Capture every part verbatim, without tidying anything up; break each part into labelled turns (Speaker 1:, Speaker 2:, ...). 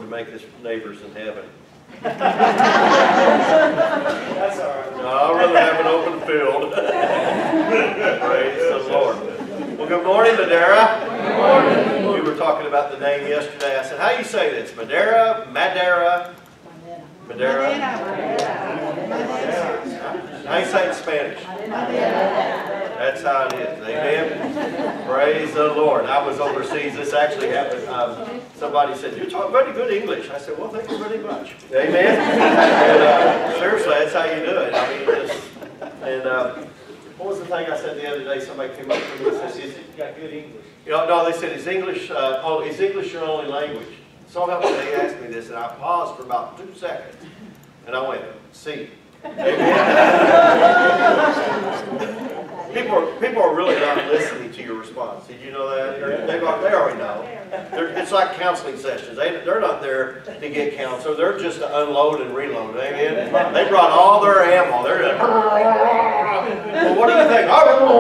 Speaker 1: to make us neighbors in heaven.
Speaker 2: That's all right.
Speaker 1: No, I'd rather have an open field. Praise the Lord. Well, good morning, Madera.
Speaker 2: Good morning.
Speaker 1: We were talking about the name yesterday. I said, how do you say this? Madera, Madera, Madera. How do you say it in Spanish? That's how it is. Amen. Praise the Lord. I was overseas. This actually happened. Um, somebody said, you talk very good English. I said, well, thank you very much. Amen. And, uh, seriously, that's how you do it. I mean, just, and uh, what was the thing I said the other day? Somebody came up to me and said, is it,
Speaker 2: You got good English.
Speaker 1: you know, no, they said, is English, uh, oh, is English your only language? So they asked me this, and I paused for about two seconds. And I went, see. Amen. People are, people are really not listening to your response. Did you know that? They're, they, they already know. They're, it's like counseling sessions. They, they're not there to get counsel. They're just to unload and reload. Amen. They brought all their ammo. They're like, well, what do you think?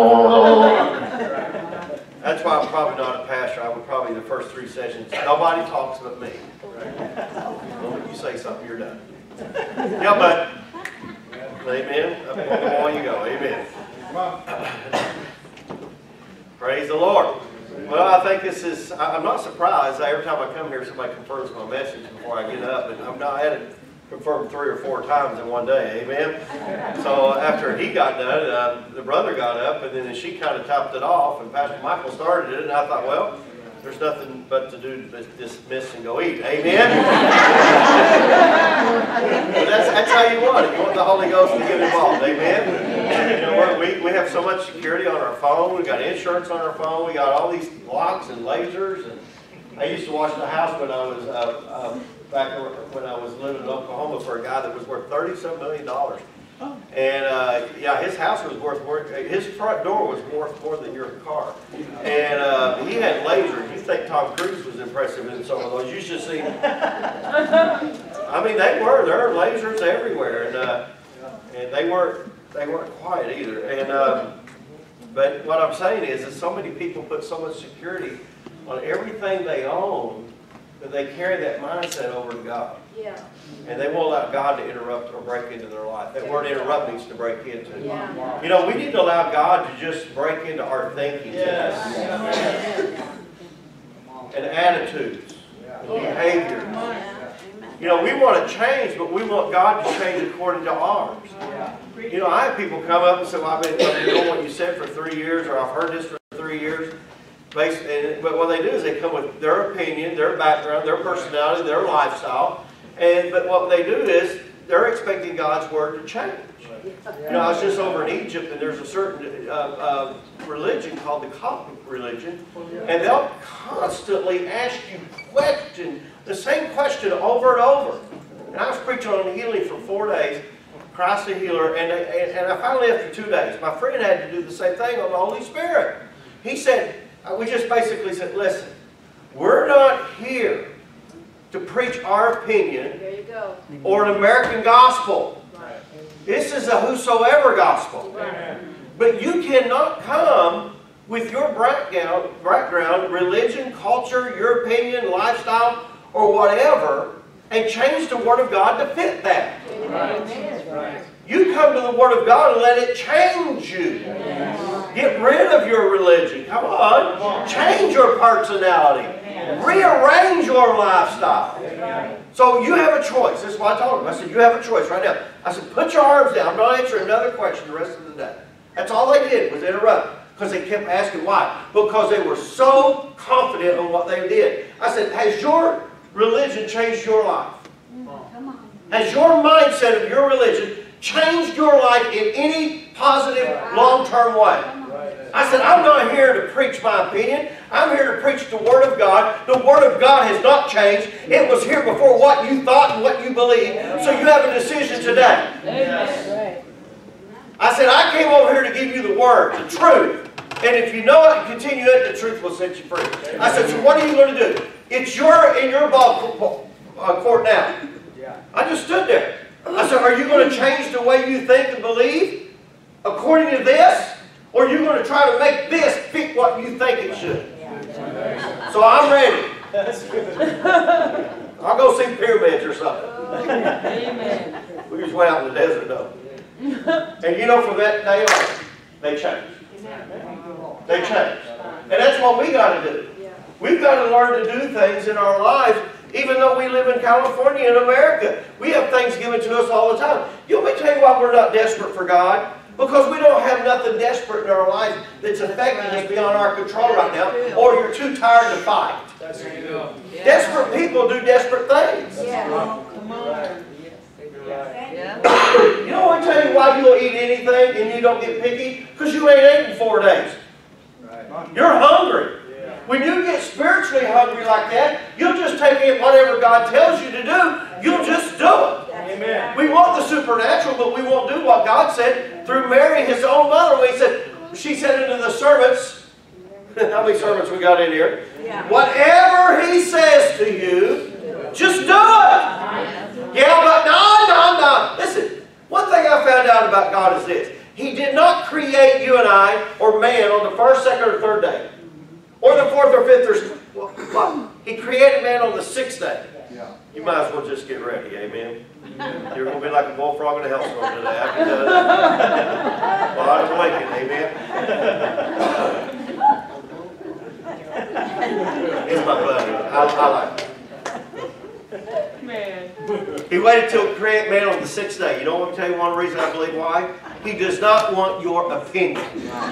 Speaker 1: That's why I'm probably not a pastor. I would probably, the first three sessions, nobody talks but me. The moment you say something, you're done. Yeah, but, amen. On you go. Amen. Praise the Lord. Well, I think this is, I'm not surprised. Every time I come here, somebody confirms my message before I get up. And I'm not, I had it confirmed three or four times in one day. Amen. So after he got done, uh, the brother got up, and then she kind of topped it off, and Pastor Michael started it, and I thought, well, there's nothing but to do but dismiss and go eat. Amen? But that's, that's how you want it. You want the Holy Ghost to get involved. Amen? You know what? We, we have so much security on our phone. We got insurance on our phone. We got all these locks and lasers. And I used to watch the house when I was uh, uh, back when I was living in Oklahoma for a guy that was worth thirty-some million dollars. And uh, yeah, his house was worth more, his front door was worth more than your car. And uh, he had lasers. You think Tom Cruise was impressive in some of those. You should see. I mean, they were. There are lasers everywhere. And uh, and they weren't, they weren't quiet either. And um, but what I'm saying is that so many people put so much security on everything they own that they carry that mindset over to God.
Speaker 3: Yeah.
Speaker 1: And they won't allow God to interrupt or break into their life. That word interrupt means to break into.
Speaker 3: Yeah.
Speaker 1: You know, we need to allow God to just break into our thinking.
Speaker 2: Yes.
Speaker 1: And attitudes. And behaviors.
Speaker 3: Yeah.
Speaker 1: You know, we want to change, but we want God to change according to ours. You know, I have people come up and say, well, I've been, I've been doing what you said for three years, or I've heard this for three years. Based, and, but what they do is they come with their opinion, their background, their personality, their lifestyle. And but what they do is they're expecting God's word to change. You know, I was just over in Egypt, and there's a certain uh, uh, religion called the Coptic religion, and they'll constantly ask you question, the same question over and over. And I was preaching on healing for four days, Christ the healer, and, and, and I finally after two days, my friend had to do the same thing on the Holy Spirit. He said, we just basically said, listen, we're not here to preach our opinion
Speaker 3: There you go.
Speaker 1: or an American gospel.
Speaker 3: Right.
Speaker 1: This is a whosoever gospel.
Speaker 3: Right.
Speaker 1: But you cannot come with your background, background, religion, culture, your opinion, lifestyle, or whatever, and change the Word of God to fit that.
Speaker 3: Right.
Speaker 2: Right.
Speaker 1: You come to the Word of God and let it change you.
Speaker 3: Yes.
Speaker 1: Get rid of your religion. Come on. Change your personality. Rearrange your lifestyle. So you have a choice. This is what I told him. I said, you have a choice right now. I said, put your arms down. I'm not answering another question the rest of the day. That's all they did was interrupt. Because they kept asking why. Because they were so confident on what they did. I said, has your religion changed your life? Has your mindset of your religion changed your life in any positive, long-term way? I said, I'm not here to preach my opinion. I'm here to preach the Word of God. The Word of God has not changed. It was here before what you thought and what you believed. So you have a decision today.
Speaker 3: Yes.
Speaker 1: I said, I came over here to give you the Word, the truth. And if you know it and continue it, the truth will set you free. I said, so what are you going to do? It's your in your ball court now. I just stood there. I said, are you going to change the way you think and believe according to this? Or are you going to try to make this fit what you think it should? So I'm ready. I'll go see pyramids or something.
Speaker 3: Amen.
Speaker 1: We just went out in the desert though. And you know, from that day on, they changed. They changed. And that's what we got to do. We've got to learn to do things in our lives, even though we live in California and America. We have things given to us all the time. You want me to tell you why we're not desperate for God? Because we don't have nothing desperate in our lives that's affecting us beyond our control right now, or you're too tired to fight.
Speaker 2: That's where you go.
Speaker 1: Desperate people do desperate things.
Speaker 3: Yeah. Come on.
Speaker 2: Yeah.
Speaker 1: You know what I tell you why you'll eat anything and you don't get picky? Because you ain't ate in four days.
Speaker 2: Right.
Speaker 1: You're hungry.
Speaker 2: Yeah.
Speaker 1: When you get spiritually hungry like that, you'll just take in whatever God tells you to do. You'll just do it.
Speaker 2: Amen.
Speaker 1: We want the supernatural, but we won't do what God said through Mary, His own mother. When He said, she said unto the servants, how many servants we got in here?
Speaker 3: Yeah.
Speaker 1: Whatever He says to you, just do it. Yeah, but no, no, no. Listen, one thing I found out about God is this. He did not create you and I, or man, on the first, second, or third day. Or the fourth or fifth or... Well, He created man on the sixth day. You might as well just get ready, amen? You're going to be like a bullfrog in a hailstorm today. I can tell you that. Well, I'm blinking, amen? It's my buddy. I, I like it.
Speaker 3: Man.
Speaker 1: He waited till to create man on the sixth day. You know what I'm tell you one reason I believe why? He does not want your opinion.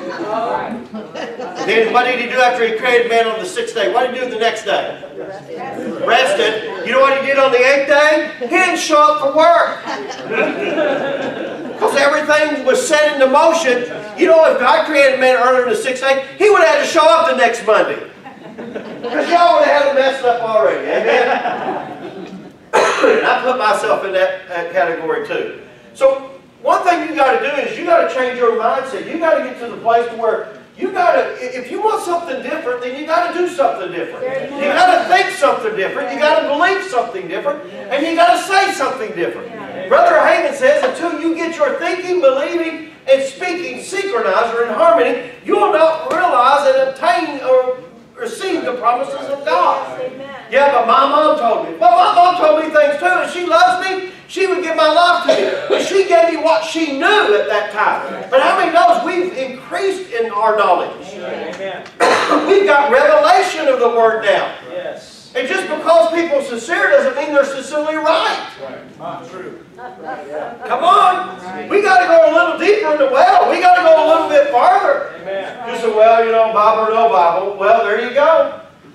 Speaker 1: Then what did He do after He created man on the sixth day? What did He do the next day? Rested. You know what He did on the eighth day? He didn't show up for work. Because everything was set into motion. You know, if God created man earlier in the sixth day, He would have had to show up the next Monday. Because y'all would have had it messed up already. Amen? And I put myself in that, that category too. So one thing you got to do is you got to change your mindset. You got to get to the place to where you got to, if you want something different, then you got to do something different. You got to think something different. You got to believe something different. And you got to say something different. Brother Hagen says, until you get your thinking, believing, and speaking synchronized or in harmony, you will not realize and obtain or receive the promises of God. Yeah, but my mom told me. Well, my mom told me things too, and she loves me. She would give my life to me. But she gave me what she knew at that time. But how many knows we've increased in our knowledge?
Speaker 2: Amen.
Speaker 1: We've got revelation of the Word now.
Speaker 2: Yes.
Speaker 1: And just because people are sincere doesn't mean they're sincerely right.
Speaker 2: Right. Ah, true.
Speaker 1: Come on. We got to go a little deeper in the well. We got to go a little bit farther.
Speaker 2: Amen.
Speaker 1: You say, well, you know, Bible or no Bible. Well, there you go.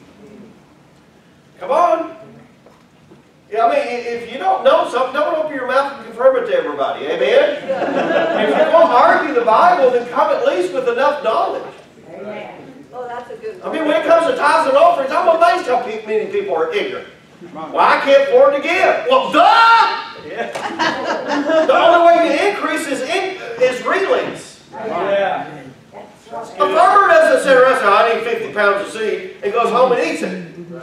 Speaker 1: Come on. Yeah, I mean, if you don't know something, don't open your mouth and confirm it to everybody. Amen? If you're going to argue the Bible, then come at least with enough knowledge.
Speaker 3: Amen. Oh, that's a good one.
Speaker 1: I mean, when it comes to tithes and offerings, I'm amazed how many people are ignorant. Well, I can't afford to give. Well, duh!
Speaker 2: Yeah.
Speaker 1: The only way you increase is, in, is release.
Speaker 2: Yeah.
Speaker 1: A farmer doesn't sit around and say, I need fifty pounds of seed, and goes home and eats it.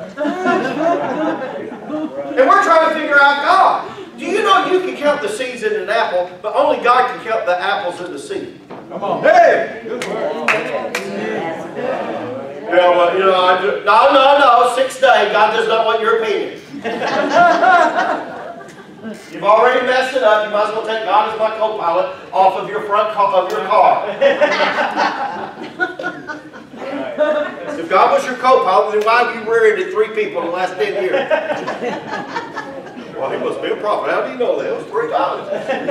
Speaker 1: And we're trying to figure out God. Do you know you can count the seeds in an apple, but only God can count the apples in the seed?
Speaker 2: Come on.
Speaker 1: Hey!
Speaker 2: Good word.
Speaker 1: Yeah, well, you know, I do, no, no, no, sixth day, God does not want your opinion. You've already messed it up. You might as well take God as my co-pilot off of your front of your car. If God was your co-pilot, then why have you reared three people in the last ten years? Well, he must be a prophet. How do you know that? It was three times.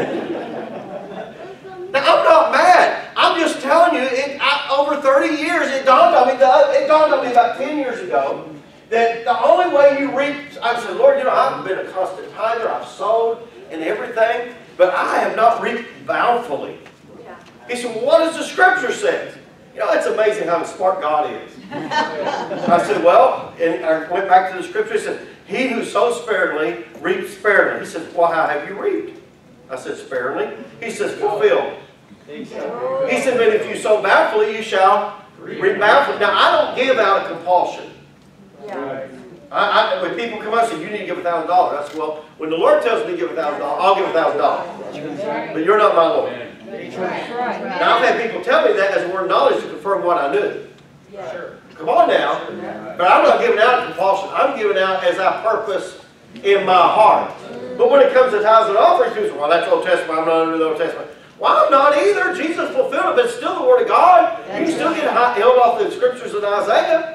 Speaker 1: Now, I'm not mad. I'm just telling you, it, I, over thirty years, it dawned on me, the, it dawned on me about ten years ago, that the only way you reap, I said, Lord, you know, I've been a constant tither, I've sowed and everything, but I have not reaped bountifully. Yeah. He said, well, what does the Scripture say? You know, it's amazing how smart God is. I said, well, and I went back to the Scripture, he said, he who sows sparingly reaps sparingly. He said, well, how have you reaped? I said, sparingly. He says, fulfilled. He said, but if you sow bountifully, you shall reap bountifully. Now, I don't give out of compulsion.
Speaker 3: Yeah.
Speaker 1: I, I, when people come up and say, you need to give a thousand dollars, I said, well, when the Lord tells me to give a thousand dollars, I'll give a thousand dollars. But you're not my Lord. Now, I've had people tell me that as a word of knowledge to confirm what I knew.
Speaker 3: Yeah.
Speaker 1: Come on now. But I'm not giving out of compulsion. I'm giving out as I purpose in my heart. But when it comes to tithes and offerings, people say, well, that's Old Testament, I'm not under the Old Testament. Well, I'm not either. Jesus fulfilled it, but it's still the Word of God. You can still get held off the Scriptures in Isaiah.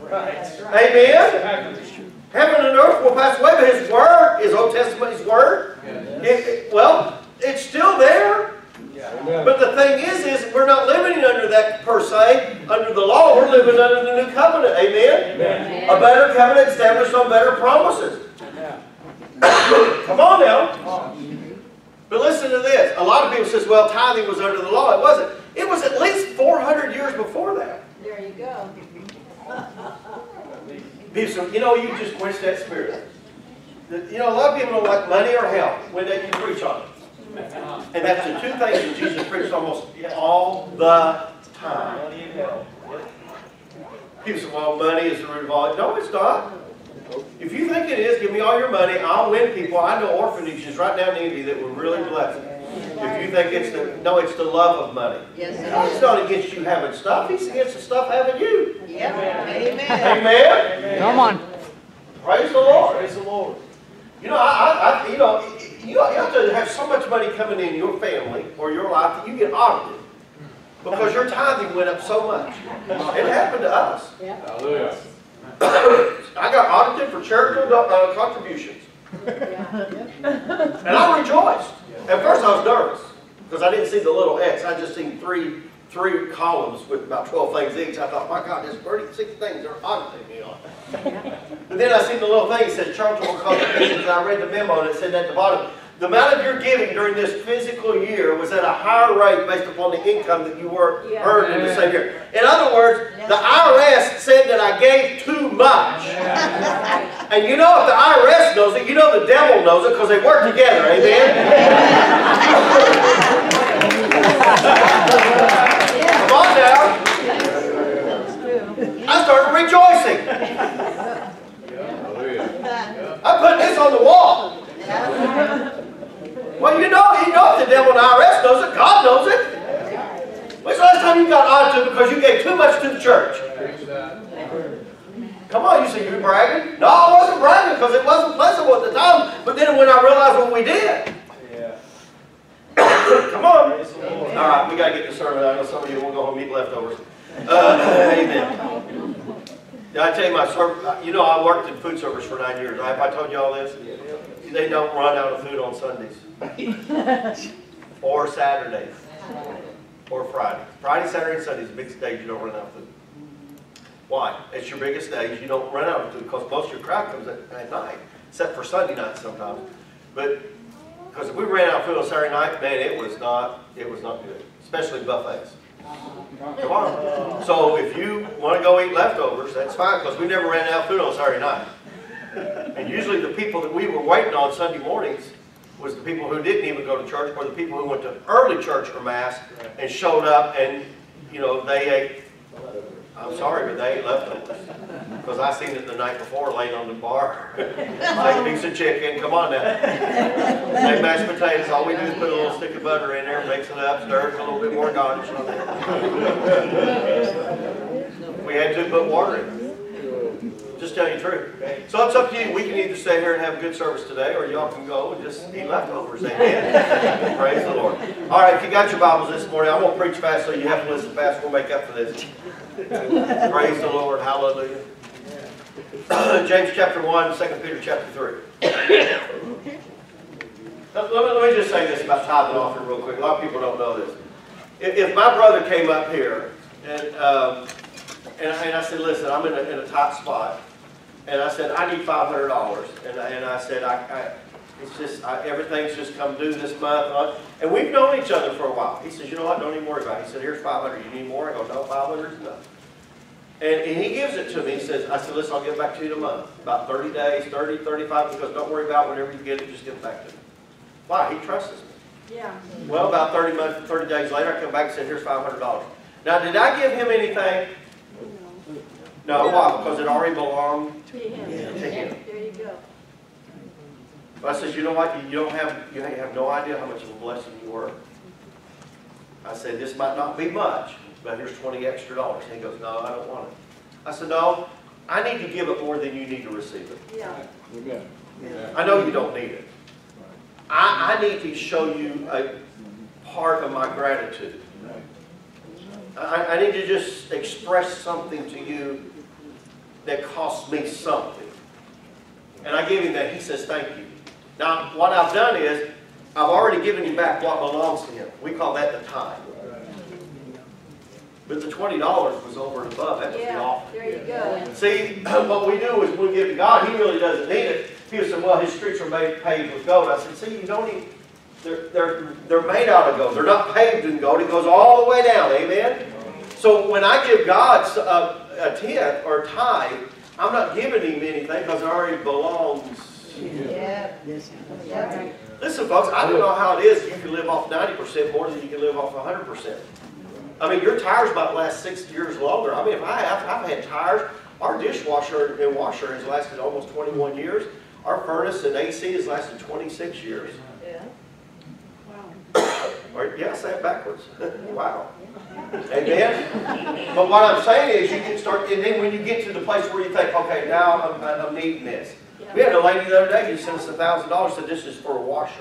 Speaker 1: Amen? Heaven and earth will pass away, but His Word is Old Testament, His Word. It, it, well, it's still there. But the thing is, is we're not living under that per se, under the law. We're living under the new covenant. Amen? Amen. A better covenant established on better promises. Come on now. But listen to this. A lot of people say, well, tithing was under the law. It wasn't. It was at least four hundred years before that.
Speaker 3: There you go.
Speaker 1: People say, you know, you just quenched that spirit. You know, a lot of people don't like money or health when they can preach on it. And that's the two things that Jesus preached almost all the time. People say, well, money is the root of all. No, it's not. If you think it is, give me all your money. I'll win people. I know orphanages right down in India that were really blessed. If you think it's the, no, it's the love of money.
Speaker 3: Yes,
Speaker 1: God's not against you having stuff. He's against the stuff having you.
Speaker 3: Yeah. Amen.
Speaker 1: Amen.
Speaker 2: Amen.
Speaker 4: Come on.
Speaker 1: Praise the Lord.
Speaker 2: Praise the Lord.
Speaker 1: You know, I, I, I you know, you have to have so much money coming in your family or your life that you get audited because your tithing went up so much. It happened to us.
Speaker 3: Yeah.
Speaker 2: Hallelujah.
Speaker 1: I got audited for charitable uh, contributions. And I rejoiced. At first I was nervous because I didn't see the little X. I just seen three three columns with about twelve things each. I thought, my God, there's thirty-six things they're auditing me on. But then I seen the little thing that said charitable contributions, and I read the memo and it said at the bottom, the amount of your giving during this physical year was at a higher rate based upon the income that you were
Speaker 3: Yeah.
Speaker 1: earned in the same year. In other words, the I R S said that I gave too much. And you know if the I R S knows it, you know the devil knows it because they work together. Amen? Come on now. I started rejoicing. I put this on the wall. Well, you know, you know if the devil and the I R S knows it, God knows it. When's the last time you got audited because you gave too much to the church? Come on, you say you bragging? No, I wasn't bragging because it wasn't pleasant at the time. But then when I realized what we did. Come on. All right, we got to get the sermon. I know some of you will go home and eat leftovers. Uh, amen. Did I tell you my service? You know, I worked in food service for nine years. Have I told you all this? They don't run out of food on Sundays. Or Saturdays. Or Friday. Friday, Saturday, and Sunday is the biggest days you don't run out of food. Why? It's your biggest days. You don't run out of food because most of your crowd comes at, at night. Except for Sunday nights sometimes. But because if we ran out of food on Saturday night, man, it was not, it was not good. Especially buffets. Come on. So if you want to go eat leftovers, that's fine because we never ran out of food on Saturday night. And usually the people that we were waiting on Sunday mornings was the people who didn't even go to church or the people who went to early church or mass and showed up and, you know, they ate, I'm sorry, but they ate leftovers. Because I seen it the night before laying on the bar. Take a piece of chicken, come on now. Make mashed potatoes, all we do is put a little stick of butter in there, mix it up, stir it, a little bit more garnish on it. We had to put water in. Just tell you the truth. So it's up to you. We can either stay here and have a good service today, or y'all can go and just eat leftovers. Amen. Praise the Lord. All right, if you got your Bibles this morning, I won't preach fast, so you have to listen fast. We'll make up for this. Praise the Lord. Hallelujah. James chapter one, Second Peter chapter three. Let me, let me just say this about tithe and offering real quick. A lot of people don't know this. If, if my brother came up here and um, and, and I said, listen, I'm in a, in a tight spot, and I said, I need five hundred dollars, and, and I said, I, I it's just I, everything's just come due this month, and we've known each other for a while. He says, you know what? Don't even worry about it. He said, here's five hundred. You need more? I go, no, five hundred is enough. And, and he gives it to me. He says, I said, listen, I'll give it back to you in a month. About thirty days, thirty, thirty-five, because don't worry about it. Whenever you get it, just give it back to me. Why? He trusts me.
Speaker 3: Yeah.
Speaker 1: Well, about thirty months, thirty days later, I come back and said, here's five hundred dollars. Now, did I give him anything? No. Why? Because it already belonged
Speaker 3: To him.
Speaker 1: to him.
Speaker 3: There you go.
Speaker 1: But I said, you know what? You don't have, you have no idea how much of a blessing you were. I said, this might not be much, but here's twenty extra dollars. And he goes, no, I don't want it. I said, no, I need to give it more than you need to receive it.
Speaker 3: Yeah.
Speaker 1: I know you don't need it. I, I need to show you a part of my gratitude. I, I need to just express something to you that costs me something. And I give him that. He says, thank you. Now, what I've done is, I've already given him back what belongs to him. We call that the tithe. But the twenty dollars was over and above. That was the
Speaker 3: Yeah,
Speaker 1: offering.
Speaker 3: there you go.
Speaker 1: See, what we do is we give to God. He really doesn't need it. He said, well, his streets are made paved with gold. I said, see, you don't need, they're, they're, they're made out of gold. They're not paved in gold. It goes all the way down. Amen? So when I give God a, a tenth or a tithe, I'm not giving him anything because it already belongs.
Speaker 3: Yeah. Yeah.
Speaker 1: Listen, folks, I don't know how it is you can live off ninety percent more than you can live off one hundred percent. I mean, your tires might last six years longer. I mean, if I have, I've had tires, our dishwasher and washer has lasted almost twenty-one years. Our furnace and A C has lasted twenty-six years.
Speaker 3: Yeah.
Speaker 1: Or, yeah, I say it backwards. Wow. Amen? But what I'm saying is you can start, and then when you get to the place where you think, okay, now I'm, I'm needing this. We had a lady the other day who sent us a thousand dollars, said this is for a washer.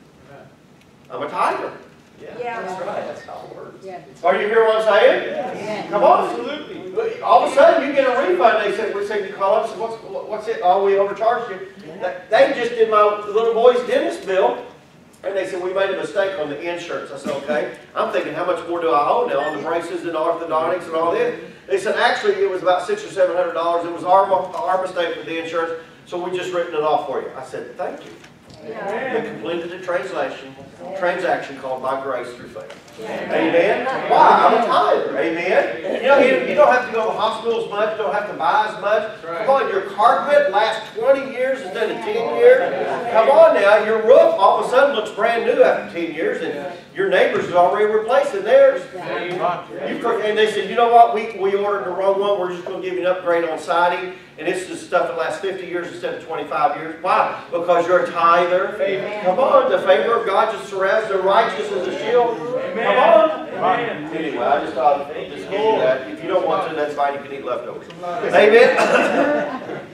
Speaker 1: I'm a tither. Yeah,
Speaker 3: Yeah.
Speaker 1: that's right. That's how it works.
Speaker 3: Yeah.
Speaker 1: Are you hearing what I'm saying?
Speaker 3: Yeah.
Speaker 1: Come on. Absolutely. All of a sudden, you get a refund. They said, we said, you call up and say, what's, what's it? Oh, we overcharged you. They just did my little boy's dentist bill. And they said, we made a mistake on the insurance. I said, okay. I'm thinking, how much more do I owe now on the braces and orthodontics and all this? They said, actually, it was about six or seven hundred dollars. It was our, our mistake with the insurance, so we just written it off for you. I said, thank you.
Speaker 3: Yeah.
Speaker 1: They completed a translation, transaction called by grace through faith.
Speaker 3: Yeah.
Speaker 1: Amen? Why? I'm a tither. Amen? You know, you, you don't have to go to the hospital as much. You don't have to buy as much. Come on, your carpet lasts twenty years instead of ten years. Come on now, your roof all of a sudden looks brand new after ten years, and your neighbors are already replacing theirs. You, and they said, you know what, we, we ordered the wrong one. We're just going to give you an upgrade on siding. And it's just stuff that lasts fifty years instead of twenty-five years. Why? Because you're a tither. Amen. Come on, the favor of God just surrounds the righteous as a shield. Amen. Come on. Amen. Anyway, I just thought I'd just give you that. If you don't want to, that's fine. You can eat leftovers. Amen.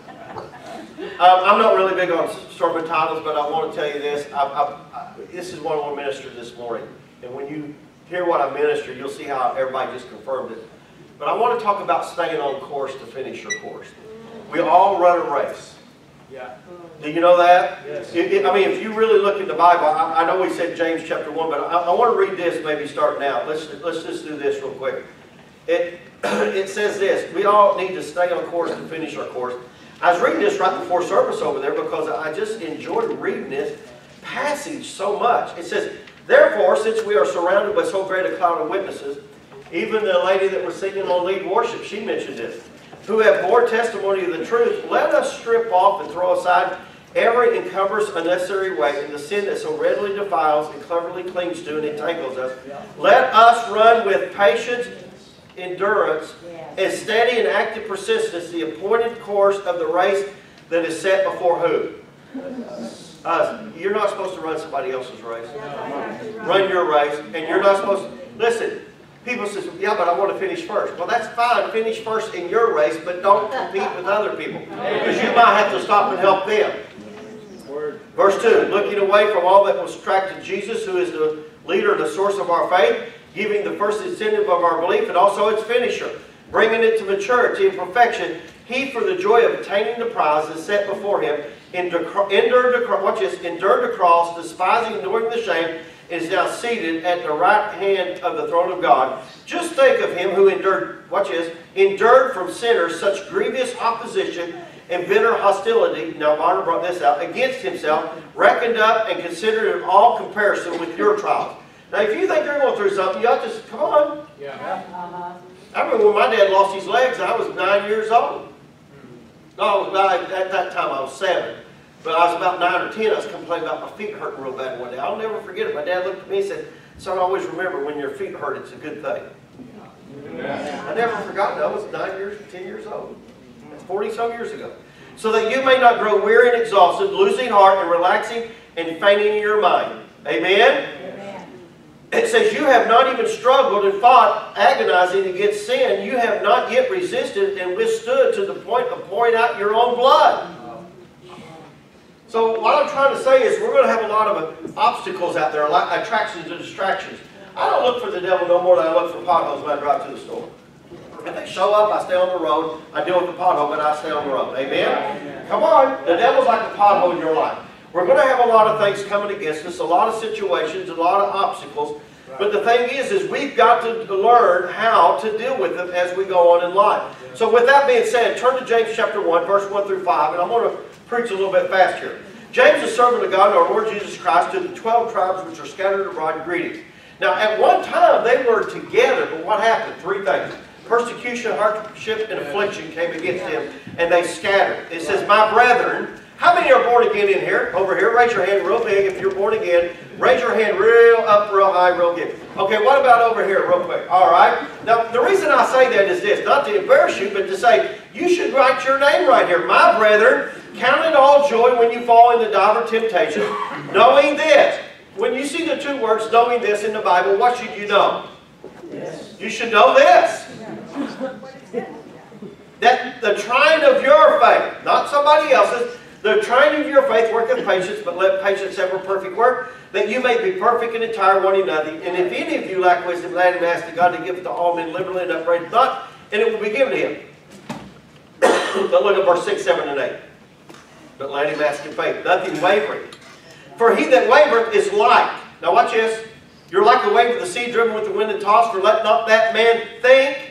Speaker 1: um, I'm not really big on sermon titles, but I want to tell you this. I, I, I, this is what I want to minister this morning. And when you hear what I minister, you'll see how everybody just confirmed it. But I want to talk about staying on course to finish your course. We all run a race.
Speaker 2: Yeah.
Speaker 1: Do you know that?
Speaker 2: Yes.
Speaker 1: It, it, I mean, if you really look in the Bible, I, I know we said James chapter one, but I, I want to read this maybe starting out. Let's, let's just do this real quick. It, it says this, we all need to stay on course to finish our course. I was reading this right before service over there because I just enjoyed reading this passage so much. It says, therefore, since we are surrounded by so great a cloud of witnesses, even the lady that was singing on lead worship, she mentioned this, who have bore testimony of the truth, let us strip off and throw aside every encumbrance, unnecessary weight, and the sin that so readily defiles and cleverly clings to and entangles us. Let us run with patience, endurance, and steady and active persistence the appointed course of the race that is set before who? Us. You're not supposed to run somebody else's race. Run your race, and you're not supposed to. Listen. People say, yeah, but I want to finish first. Well, that's fine. Finish first in your race, but don't compete with other people. Because you might have to stop and help them. Verse two, looking away from all that was attracted Jesus, who is the leader and the source of our faith, giving the first incentive of our belief and also its finisher, bringing it to maturity and perfection, he, for the joy of attaining the prize is set before him, endured the, watch this, endured the cross, despising and enduring the shame, is now seated at the right hand of the throne of God. Just think of him who endured, watch this, endured from sinners such grievous opposition and bitter hostility, now Bonner brought this out, against himself, reckoned up and considered in all comparison with your trials. Now if you think you're going through something, you ought to, come on.
Speaker 2: Yeah.
Speaker 3: Uh-huh.
Speaker 1: I remember when my dad lost his legs, I was nine years old. No, at that time I was seven. But I was about nine or ten, I was complaining about my feet hurting real bad one day. I'll never forget it. My dad looked at me and said, son, always remember when your feet hurt, it's a good thing. Yeah. I never forgot that. I was nine years, ten years old. That's forty some years ago. So that you may not grow weary and exhausted, losing heart and relaxing and fainting in your mind. Amen? Amen? It says you have not even struggled and fought, agonizing against sin. You have not yet resisted and withstood to the point of pouring out your own blood. So what I'm trying to say is we're going to have a lot of obstacles out there, like attractions and distractions. I don't look for the devil no more than I look for potholes when I drive to the store. If they show up, I stay on the road. I deal with the pothole, but I stay on the road. Amen? Amen. Come on. The devil's like a pothole in your life. We're going to have a lot of things coming against us, a lot of situations, a lot of obstacles. But the thing is, is we've got to learn how to deal with them as we go on in life. So with that being said, turn to James chapter one, verse one through five, and I'm going to preach a little bit fast here. James, a servant of God, our Lord Jesus Christ, to the twelve tribes which are scattered abroad, greetings. Now, at one time, they were together, but what happened? Three things. Persecution, hardship, and affliction came against them, and they scattered. It says, my brethren, how many are born again in here? Over here, raise your hand real big if you're born again. Raise your hand real up, real high, real big. Okay, what about over here, real quick? All right. Now, the reason I say that is this, not to embarrass you, but to say, you should write your name right here. My brethren, count it all joy when you fall into divers temptation, knowing this. When you see the two words, knowing this in the Bible, what should you know? Yes. You should know this. That the trying of your faith, not somebody else's, the trying of your faith worketh patience, but let patience have a perfect work, that you may be perfect and entire, wanting nothing. And if any of you lack wisdom, let him ask to God to give it to all men liberally and upbraideth not, and it will be given to him. But look at verse six, seven, and eight. But let him ask in faith, nothing wavering. For he that wavereth is like. Now watch this. You're like the wave of the sea driven with the wind and tossed, for let not that man think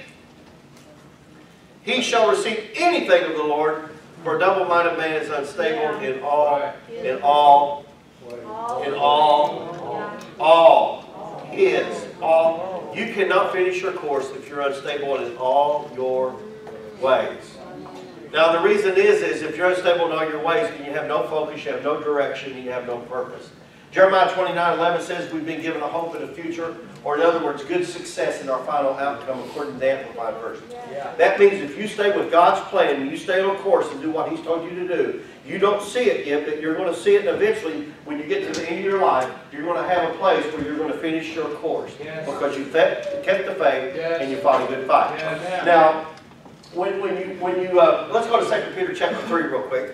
Speaker 1: he shall receive anything of the Lord. For a double-minded man is unstable in all, in all, in all, all, his, all. You cannot finish your course if you're unstable in all your ways. Now the reason is, is if you're unstable in all your ways, then you have no focus, you have no direction, you have no purpose. Jeremiah twenty-nine eleven says we've been given a hope in the future, or in other words, good success in our final outcome according to the Amplified version. Yeah. That means if you stay with God's plan, and you stay on course and do what He's told you to do, you don't see it yet, but you're going to see it, and eventually, when you get to the end of your life, you're going to have a place where you're going to finish your course. Yes. Because you kept the faith, yes, and you fought a good fight. Yes. Now, when, when you, when you uh, let's go to Second Peter chapter three real quick.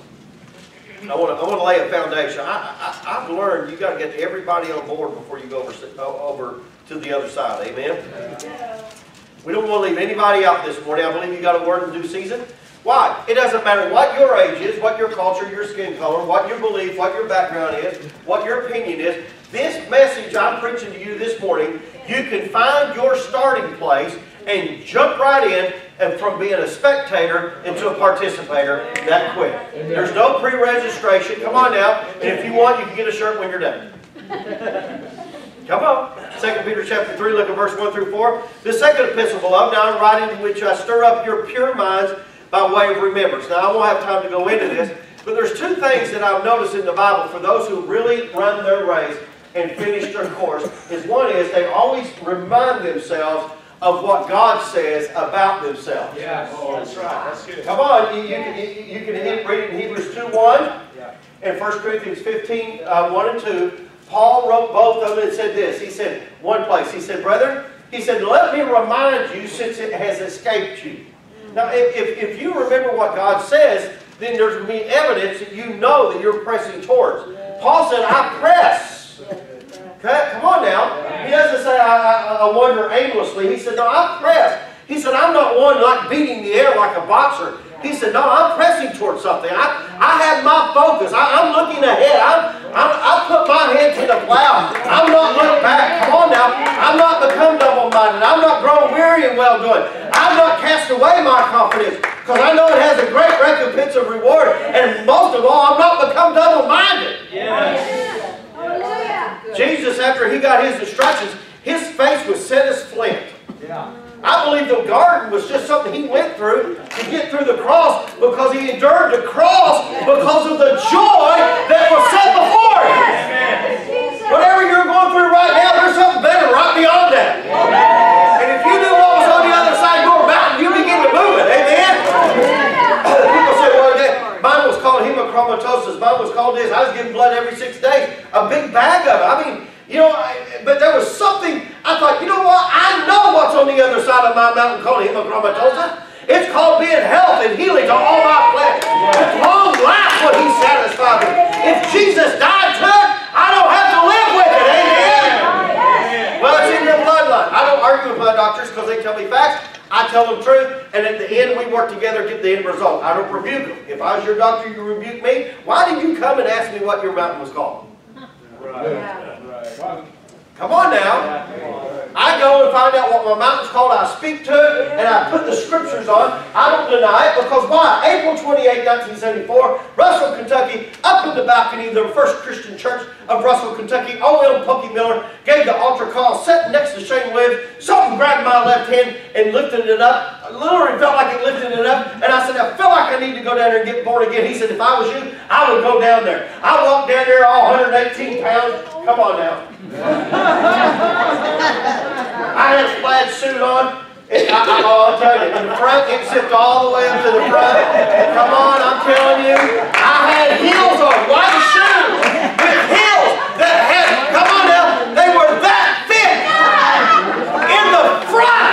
Speaker 1: I want to I want to lay a foundation. I, I, I've learned you got to get everybody on board before you go over, over to the other side. Amen? Yeah. We don't want to leave anybody out this morning. I believe you got a word in due season. Why? It doesn't matter what your age is, what your culture, your skin color, what your belief, what your background is, what your opinion is. This message I'm preaching to you this morning, you can find your starting place and jump right in, and from being a spectator into a participator that quick. There's no pre-registration. Come on now. And if you want, you can get a shirt when you're done. Come on. Second Peter chapter three, look at verse one through four. The second epistle, beloved, now I'm writing in which I stir up your pure minds by way of remembrance. Now, I won't have time to go into this, but there's two things that I've noticed in the Bible for those who really run their race and finish their course. Is one is they always remind themselves of what God says about themselves. Yes, oh, that's right. That's good. Come on, you, you can, you, you can read it in Hebrews two one, yeah, and First Corinthians fifteen, uh, one and two. Paul wrote both of them and said this. He said, one place, he said, brethren, he said, let me remind you since it has escaped you. Now, if, if, if you remember what God says, then there's going to be evidence that you know that you're pressing towards. Paul said, I press. Okay, come on now. He doesn't say, I, I, I wander aimlessly. He said, no, I press. He said, I'm not one like beating the air like a boxer. He said, no, I'm pressing towards something. I, I have my focus. I, I'm looking ahead. I'm, I'm, I put my head to the plow. I'm not looking back. Come on now. I'm not become double-minded. I'm not grown weary in well-doing. I've not cast away my confidence because I know it has a great recompense of reward. And most of all, I'm not become double-minded. Yes. Jesus, after he got his instructions, his face was set as flint. Yeah. I believe the garden was just something he went through to get through the cross because he endured the cross because of the joy that was set before him. Amen. Whatever you're going through right now, there's something better right beyond that. Amen. And if you knew what was on the other side of your mountain, you begin to move it. Amen? People say, well, mine was called hemochromatosis. Mine was called this. I was getting blood every six days. A big bag of it. I mean, you know, I, but there was something, I thought, you know what? I know what's on the other side of my mountain called hemochromatosis. It's called being health and healing to all my flesh. With long life will he satisfy me. and at the end we work together to get the end result. I don't rebuke them. If I was your doctor, you rebuke me. Why did you come and ask me what your mountain was called?
Speaker 2: Right. Right.
Speaker 1: Come on now. I go and find out what my mountain's called. I speak to it, and I put the scriptures on. I don't deny it, because why? April twenty-eighth, nineteen seventy-four, Russell, Kentucky, up in the balcony of the First Christian Church of Russell, Kentucky, O L Pokey Miller gave the altar call, sitting next to Shane Libbs. Something grabbed my left hand and lifted it up. I literally felt like it lifted it up, and I said, I feel like I need to go down there and get born again. He said, if I was you, I would go down there. I walked down there, all one hundred eighteen pounds. Come on now. I had a plaid suit on. It, I, I, I'll tell you, in the front, it zipped all the way up to the front. Come on, I'm telling you. I had heels on, white shoes, with heels that had, come on now, they were that thick in the front.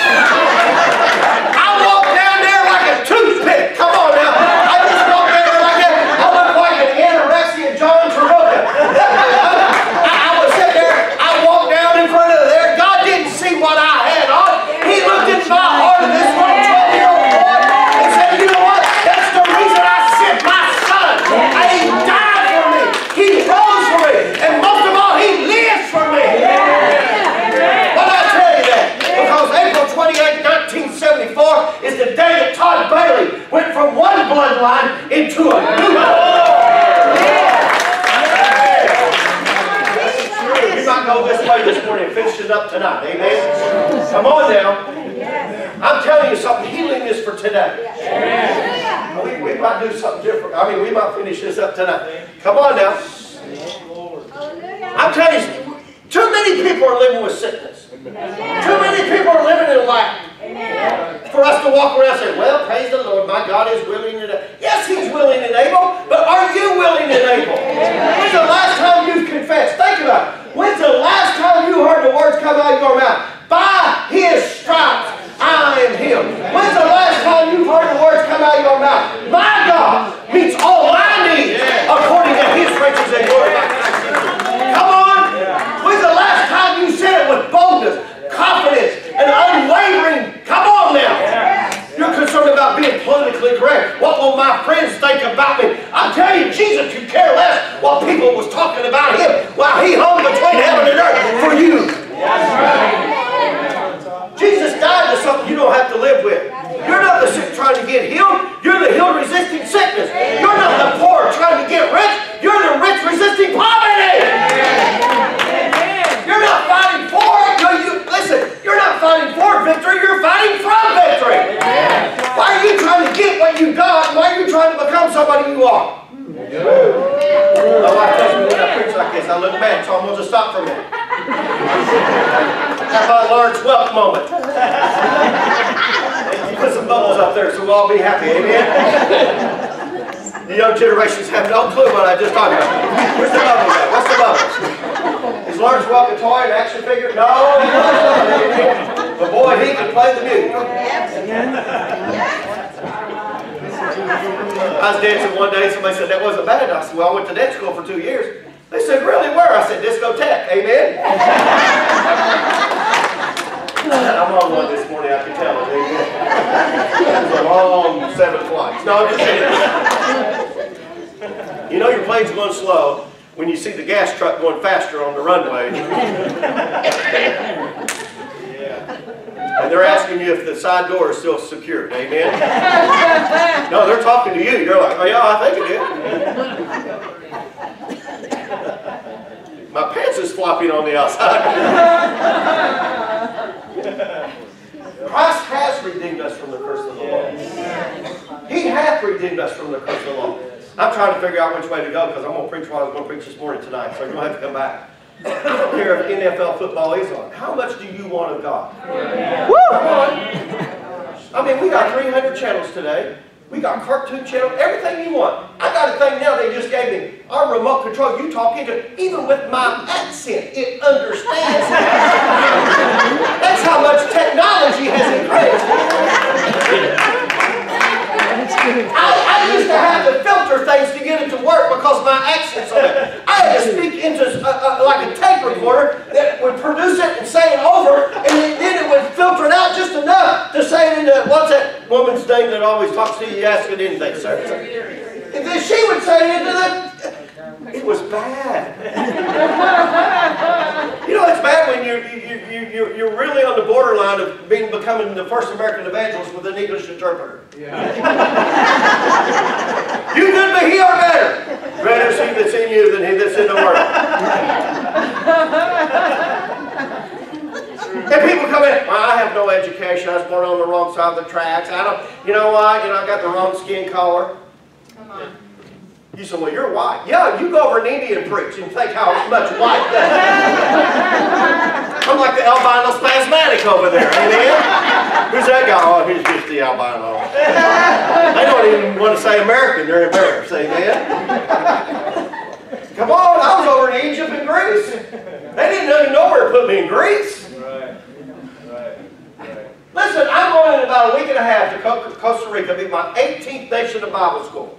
Speaker 1: I walked down there like a toothpick. Come on now. I just walked down there like that. I looked like an anorexia John Travolta. I, I was sitting there, I walked down in front of there. God didn't see what I had on. He looked into my heart of this little twelve-year-old boy and said, you know what? That's the reason I sent my son. And he died for me. He rose for me. And most of all, he lives for me. Why did I tell you that? Because April twenty-eighth, nineteen seventy-four is the day that Todd Bailey went from one bloodline into a new one. We might go this way this morning and finish it up tonight. Amen? Come on now. I'm telling you something. Healing is for today. We, we might do something different. I mean, we might finish this up tonight. Come on now. I'm telling you, too many people are living with sickness. Too many people are living in lack. For us to walk around and say, well, praise the Lord, my God is willing and able. Yes, He's willing and able, but are you willing and able? When's the last time you've confessed? Think about it. When's the last time you heard the words come out of your mouth? By His stripes, I am healed. When's the last time you've heard the words come out of your mouth? My God meets all my needs according to His riches and glory. Come on. When's the last time you said it with boldness, confidence, and unwavering? Come on now. You're concerned about being politically correct. What will my friends think about me? I'm telling you, Jesus could care less what people was talking about Him while He hung between heaven and earth for you. Jesus died to something you don't have to live with. You're not the sick trying to get healed. You're the healed resisting sickness. You're not the poor trying to get rich. You're the rich resisting poverty. You're not fighting for it. You, you, listen, you're not fighting for victory. You're fighting from victory. Why are you trying to get what you got? Why are you trying to become somebody you are? My wife tells me when I preach like this, I look mad, so I'm going to stop for a minute. Have my Lawrence Welk moment. Put some bubbles up there so we'll all be happy, amen? The young generations have no clue what I just talked about. Where's the bubbles at? What's the bubbles? Is Lawrence Welk a toy, an action figure? No, no. But boy, he can play the music. I was dancing one day, somebody said, that wasn't bad. I said, well, I went to dance school for two years. They said, really, where? I said, discotheque, amen? I'm on one this morning, I can tell it, amen? It was a long seven flights. No, I'm just kidding. You know your plane's going slow when you see the gas truck going faster on the runway. And they're asking you if the side door is still secured. Amen? No, they're talking to you. You're like, oh yeah, I think it is. My pants is flopping on the outside. Christ has redeemed us from the curse of the law. He hath redeemed us from the curse of the law. I'm trying to figure out which way to go because I'm going to preach what I was going to preach this morning tonight, so you're going to have to come back. I don't care if N F L football is on. How much do you want of God? Yeah. Woo! Come on. I mean, we got three hundred channels today. We got cartoon channels, everything you want. I got a thing now they just gave me. Our remote control, you talk into, even with my accent, it understands. That's how much technology has increased. I, I used to have to filter things to get it to work because my accent's on it. I had to speak into a, a, like a tape recorder that would produce it and say it over, and then it would filter it out just enough to say it into, what's it? that always talks to you, you ask it anything, sir. And then she would say into the, it was bad. You know, it's bad when you're, you, you, you, you're really on the borderline of being becoming the first American evangelist with an English interpreter. Yeah. You could be he or better. Greater is he that's in you than he that's in the world. And people come in, well, I have no education, I was born on the wrong side of the tracks. I don't, you know what, you know, I got the wrong skin color. Come on. You say, well, you're white. Yeah, you go over in India and preach and think how much white that is. I'm like the albino spasmatic over there, amen? Who's that guy? Oh, he's just the albino. They don't even want to say American, they're embarrassed, amen? Come on, I was over in Egypt and Greece. They didn't even know where to put me in Greece.
Speaker 2: Right, right, right.
Speaker 1: Listen, I'm going in about a week and a half to Costa Rica, be my eighteenth nation of Bible school.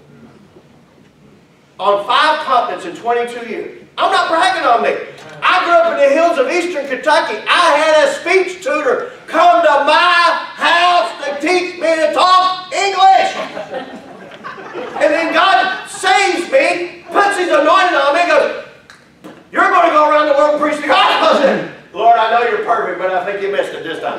Speaker 1: On five continents in twenty-two years. I'm not bragging on me. I grew up in the hills of eastern Kentucky. I had a speech tutor come to my house to teach me to talk English. And then God saves me, puts His anointing on me, and goes, you're going to go around the world and preach the gospel. I said, Lord, I know you're perfect, but I think you missed it this time.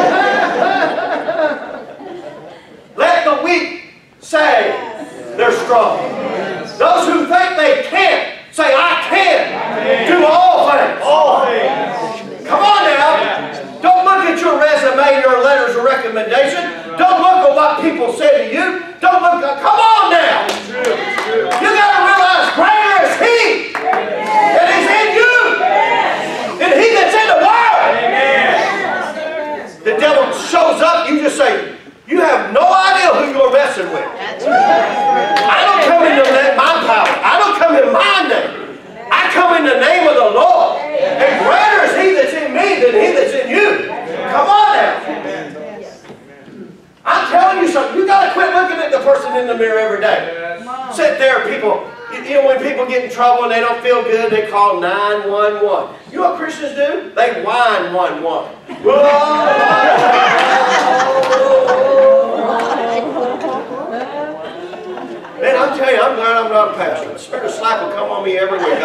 Speaker 1: Let the weak say they're strong. Those who think they can't, say, I can do all things.
Speaker 2: All things.
Speaker 1: Come on now. Don't look at your resume, your letters of recommendation. Don't look at what people say to you. Don't look at, come on now. You got to realize greater is He that is in you than he that's in the world. The devil shows up, you just say, you have no idea who you're messing with. I don't come in my power. I don't come in my name. I come in the name of the Lord. And greater is He that's in me than he that's in you. Come on now. I'm telling you something. You got to quit looking at the person in the mirror every day. Sit there, people. You know, when people get in trouble and they don't feel good, they call nine one one. You know what Christians do? They whine one one. Man, I'm telling you, I'm glad I'm not a pastor. The spirit of slack will come on me every week.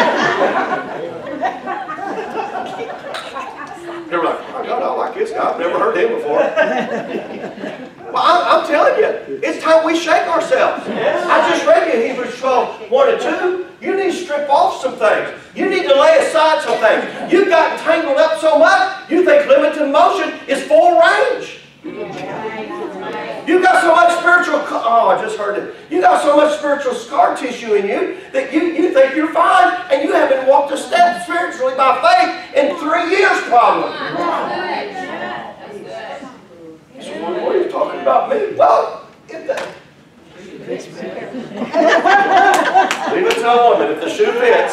Speaker 1: They're like, oh God, I like this guy. I've never heard him before. Well, I'm, I'm telling you, it's time we shake ourselves. I just read you Hebrews twelve, one and two. You need to strip off some things. You need to lay aside some things. You've gotten tangled up so much, you think limited motion is full range. You've got so much spiritual, oh, I just heard it. You got so much spiritual scar tissue in you that you, you think you're fine and you haven't walked a step spiritually by faith in three years probably. So what are you talking about me? Well, get that. Leave it to a woman if the shoe fits.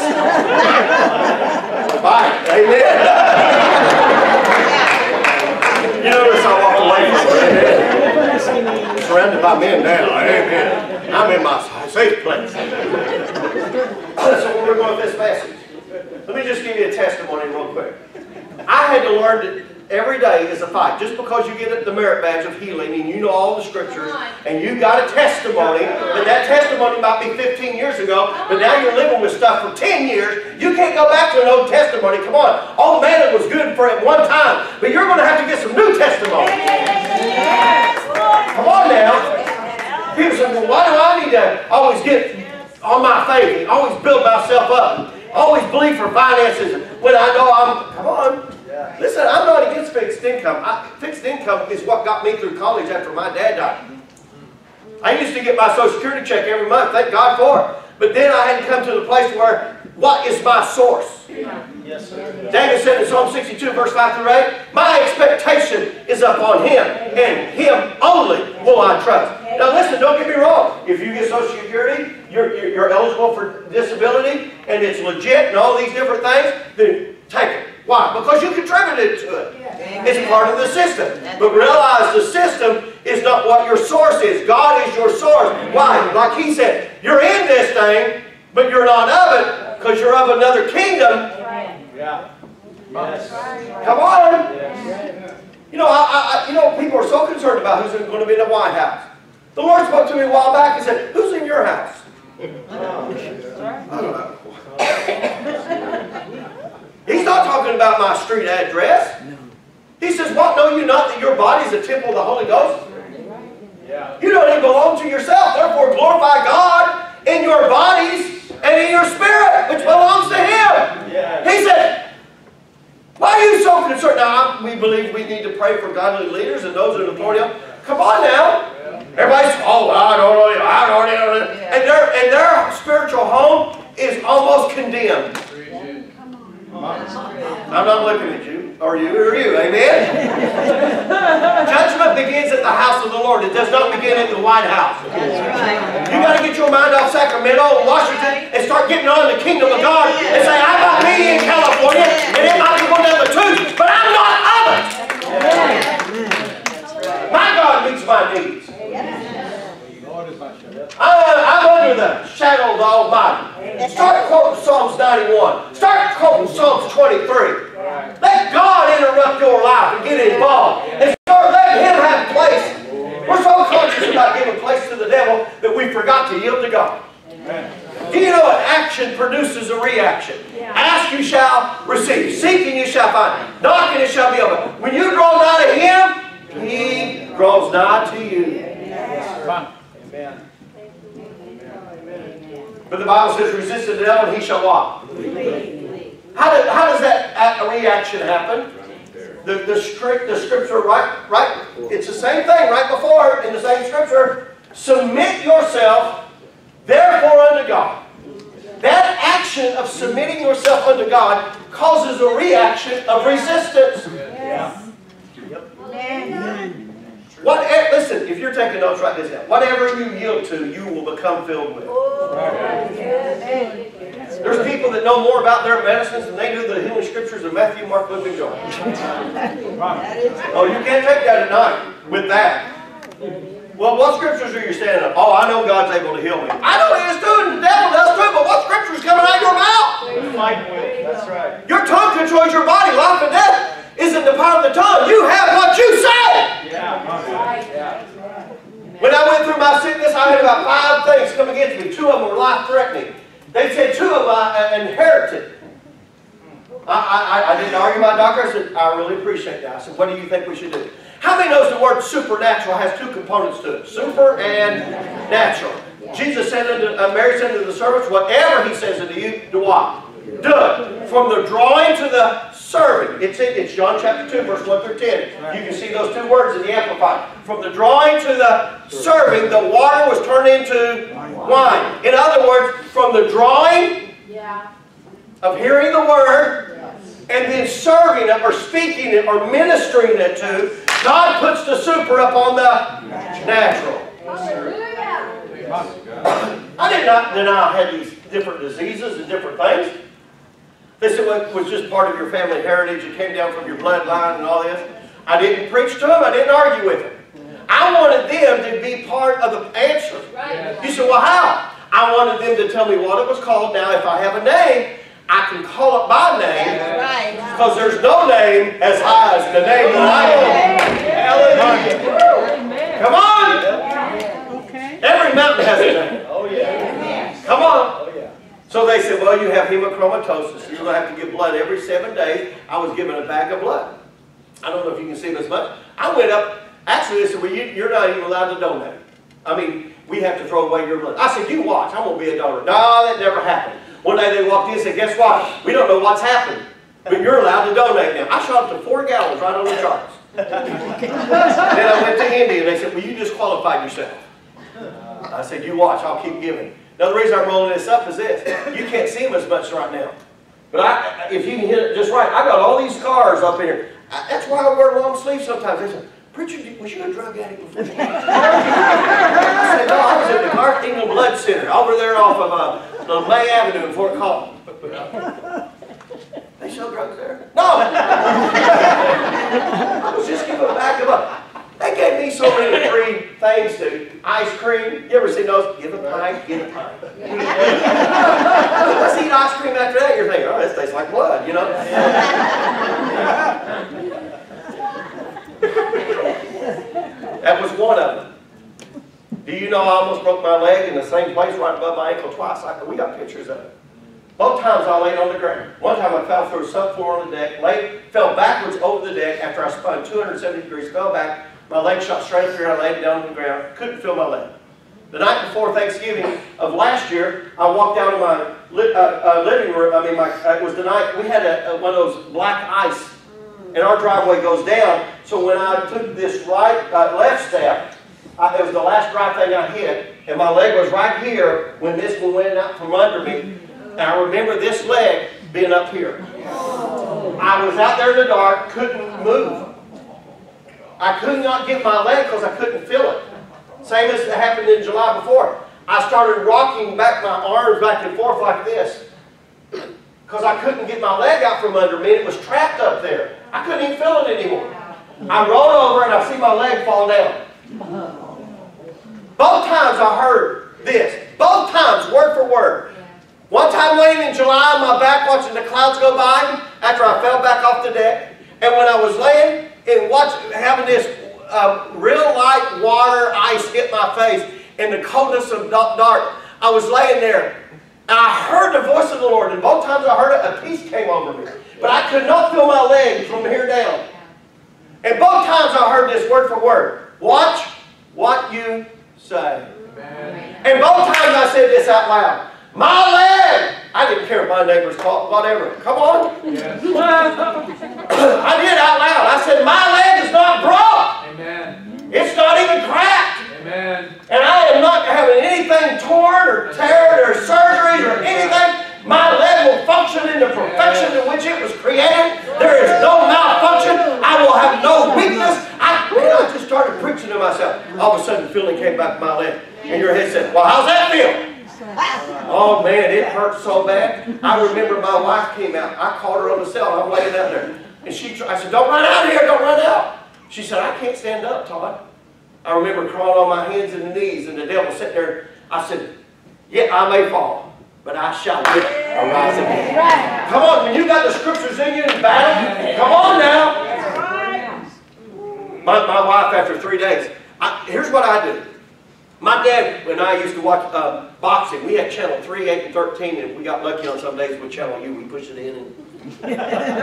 Speaker 1: Bye. Amen. You notice I walk away from it. Amen. Surrounded by men now. Amen. I'm in my safe place. So where we're going with this message. Let me just give you a testimony real quick. I had to learn that every day is a fight. Just because you get the merit badge of healing and you know all the scriptures and you got a testimony, but that testimony might be fifteen years ago, but now you're living with stuff for ten years, you can't go back to an old testimony. Come on. All manna was good for at one time, but you're going to have to get some new testimony. Come on now. People say, well, why do I need to always get on my faith and always build myself up? Always believe for finances when I know I'm, come on. Listen, I'm not against fixed income. I, fixed income is what got me through college after my dad died. I used to get my Social Security check every month, thank God for it. But then I had to come to the place where, what is my source? Yes, sir. David said in Psalm sixty-two, verse five through eight, my expectation is upon Him, and Him only will I trust. Now listen, don't get me wrong. If you get Social Security, you're, you're, you're eligible for disability, and it's legit and all these different things, then take it. Why? Because you contributed to it. It's part of the system. But realize the system is not what your source is. God is your source. Why? Like he said, you're in this thing, but you're not of it because you're of another kingdom.
Speaker 2: Yeah. Yes.
Speaker 1: Come on. Yes. You know, I, I, you know, people are so concerned about who's going to be in the White House. The Lord spoke to me a while back and said, who's in your house? He's not talking about my street address. He says, what, know you not that your body is a temple of the Holy Ghost?
Speaker 2: Yeah.
Speaker 1: You don't even belong to yourself. Therefore, glorify God in your bodies and in your spirit, which belongs to Him.
Speaker 2: Yeah.
Speaker 1: He said, why are you so concerned? Now, we believe we need to pray for godly leaders and those in authority. Come on now. Everybody's, oh, I don't know, I don't know. And their, and their spiritual home is almost condemned. I'm not looking at you, or you, or you, amen? Judgment begins at the house of the Lord. It does not begin at the White House. You got to get your mind off Sacramento, Washington, and start getting on the kingdom of God and say, I might be in California, and it might be one of the two, but I'm not of it. My God meets my needs. I, I'm under the shadow of the Almighty. Start quoting Psalms ninety-one. Start quoting Psalms twenty-three. Let God interrupt your life and get involved. And start letting Him have place. We're so conscious about giving place to the devil that we forgot to yield to God. Do you know what action produces a reaction? Ask, you shall receive. Seeking, you shall find. Knocking, it shall be open. When you draw nigh to Him, He draws nigh to you.
Speaker 2: Amen.
Speaker 1: But the Bible says, resist the devil and he shall what? How, do, how does that reaction happen? The, the, strict, the scripture, right, right? It's the same thing right before in the same scripture. Submit yourself, therefore, unto God. That action of submitting yourself unto God causes a reaction of resistance.
Speaker 2: Yeah.
Speaker 1: What, listen, if you're taking notes, write this down. Whatever you yield to, you will become filled with. There's people that know more about their medicines than they do the healing scriptures of Matthew, Mark, Luke, and John. Oh, you can't take that at night with that. Well, what scriptures are you standing up? Oh, I know God's able to heal me. I know He is too, and the devil does too, but what scripture is coming out of your mouth?
Speaker 2: Fight with it. That's right.
Speaker 1: Your tongue controls your body. Life and death isn't the power of the tongue. You have what you say. Yeah.
Speaker 2: Yeah.
Speaker 1: When I went through my sickness, I had about five things come against me. Two of them were life-threatening. They said two of them I inherited. I, I, I didn't argue with my doctor. I said, I really appreciate that. I said, what do you think we should do? How many knows the word supernatural has two components to it? Super and natural. Jesus said unto, uh, Mary said unto the servants, whatever He says unto you, do what? Do it. From the drawing to the serving. It's, it's John chapter two, verse one through ten. You can see those two words in the Amplified. From the drawing to the serving, the water was turned into wine. In other words, from the drawing of hearing the word, and then serving it or speaking it or ministering it to, God puts the super up on the natural. I did not deny I had these different diseases and different things. They said, well, it was just part of your family heritage. It came down from your bloodline and all this. I didn't preach to them. I didn't argue with them. I wanted them to be part of the answer. You said, well, how? I wanted them to tell me what it was called. Now, if I have a name, I can call it by name. Because there's no name as high as the name that I am. Come on. Every mountain has a name.
Speaker 2: Oh, yeah.
Speaker 1: Come on.
Speaker 2: Oh, yeah.
Speaker 1: So they said, well, you have hemochromatosis. You're going to have to give blood every seven days. I was given a bag of blood. I don't know if you can see this much. I went up. Actually, they said, well, you, you're not even allowed to donate. I mean, we have to throw away your blood. I said, you watch. I'm going to be a donor. No, that never happened. One day they walked in and said, guess what? We don't know what's happened, but you're allowed to donate now. I shot up to four gallons right on the charts. Then I went to India and they said, well, you disqualified yourself. I said, you watch. I'll keep giving. Now, the reason I'm rolling this up is this. You can't see them as much right now. But I, if you can hit it just right, I got all these scars up here. I, that's why I wear long sleeves sometimes. They said, Preacher, was you a drug addict before? I said, no, I was at the North England Blood Center over there off of uh, May Avenue in Fort Collins. They sell drugs there? No! I was just giving back of up. They gave me so many free things to ice cream. You ever seen those? Give a pint, get a pint. Let's eat ice cream after that. You're thinking, oh, this tastes like blood, you know? That was one of them. Do you know I almost broke my leg in the same place right above my ankle twice? I, we got pictures of it. Both times I laid on the ground. One time I fell through a subfloor on the deck, laid, fell backwards over the deck after I spun two hundred seventy degrees, fell back. My leg shot straight through, I laid down on the ground, couldn't feel my leg. The night before Thanksgiving of last year, I walked out of my li uh, uh, living room. I mean, my, uh, it was the night, we had a, a, one of those black ice, and our driveway goes down. So when I took this right, uh, left step, I, it was the last dry thing I hit, and my leg was right here when this one went out from under me. And I remember this leg being up here. I was out there in the dark, couldn't move. I could not get my leg because I couldn't feel it. Same as happened in July before. I started rocking back my arms back and forth like this because I couldn't get my leg out from under me. It was trapped up there. I couldn't even feel it anymore. I rolled over and I see my leg fall down. Both times I heard this. Both times, word for word. One time laying in July on my back watching the clouds go by after I fell back off the deck. And when I was laying and watching, having this uh, real light water ice hit my face in the coldness of dark, I was laying there and I heard the voice of the Lord. And both times I heard it, a peace came over me. But I could not feel my legs from here down. And both times I heard this word for word. Watch what you say. Amen. And both times I said this out loud. My leg! I didn't care if my neighbors called, whatever. Come on. Yes. I did out loud. I said, my leg is not broke. Amen. It's not even cracked. Amen. And I am not having anything torn or teared or surgeries or anything. My leg will function in the perfection in which it was created. There is no malfunction. I will have no weakness. I, man, I just started preaching to myself. All of a sudden, the feeling came back to my leg. And your head said, well, how's that feel? Oh man, it hurt so bad. I remember my wife came out. I called her on the cell. I'm laying out there. And she, I said, don't run out here, don't run out. She said, I can't stand up, Todd. I remember crawling on my hands and the knees and the devil sitting there. I said, yeah, I may fall, but I shall live or rise again. Come on, when you got the scriptures in you in battle, come on now. My, my wife, after three days, I, here's what I do. My dad and I used to watch uh, boxing. We had channel three, eight, and thirteen, and we got lucky on some days with channel U. We pushed it in. And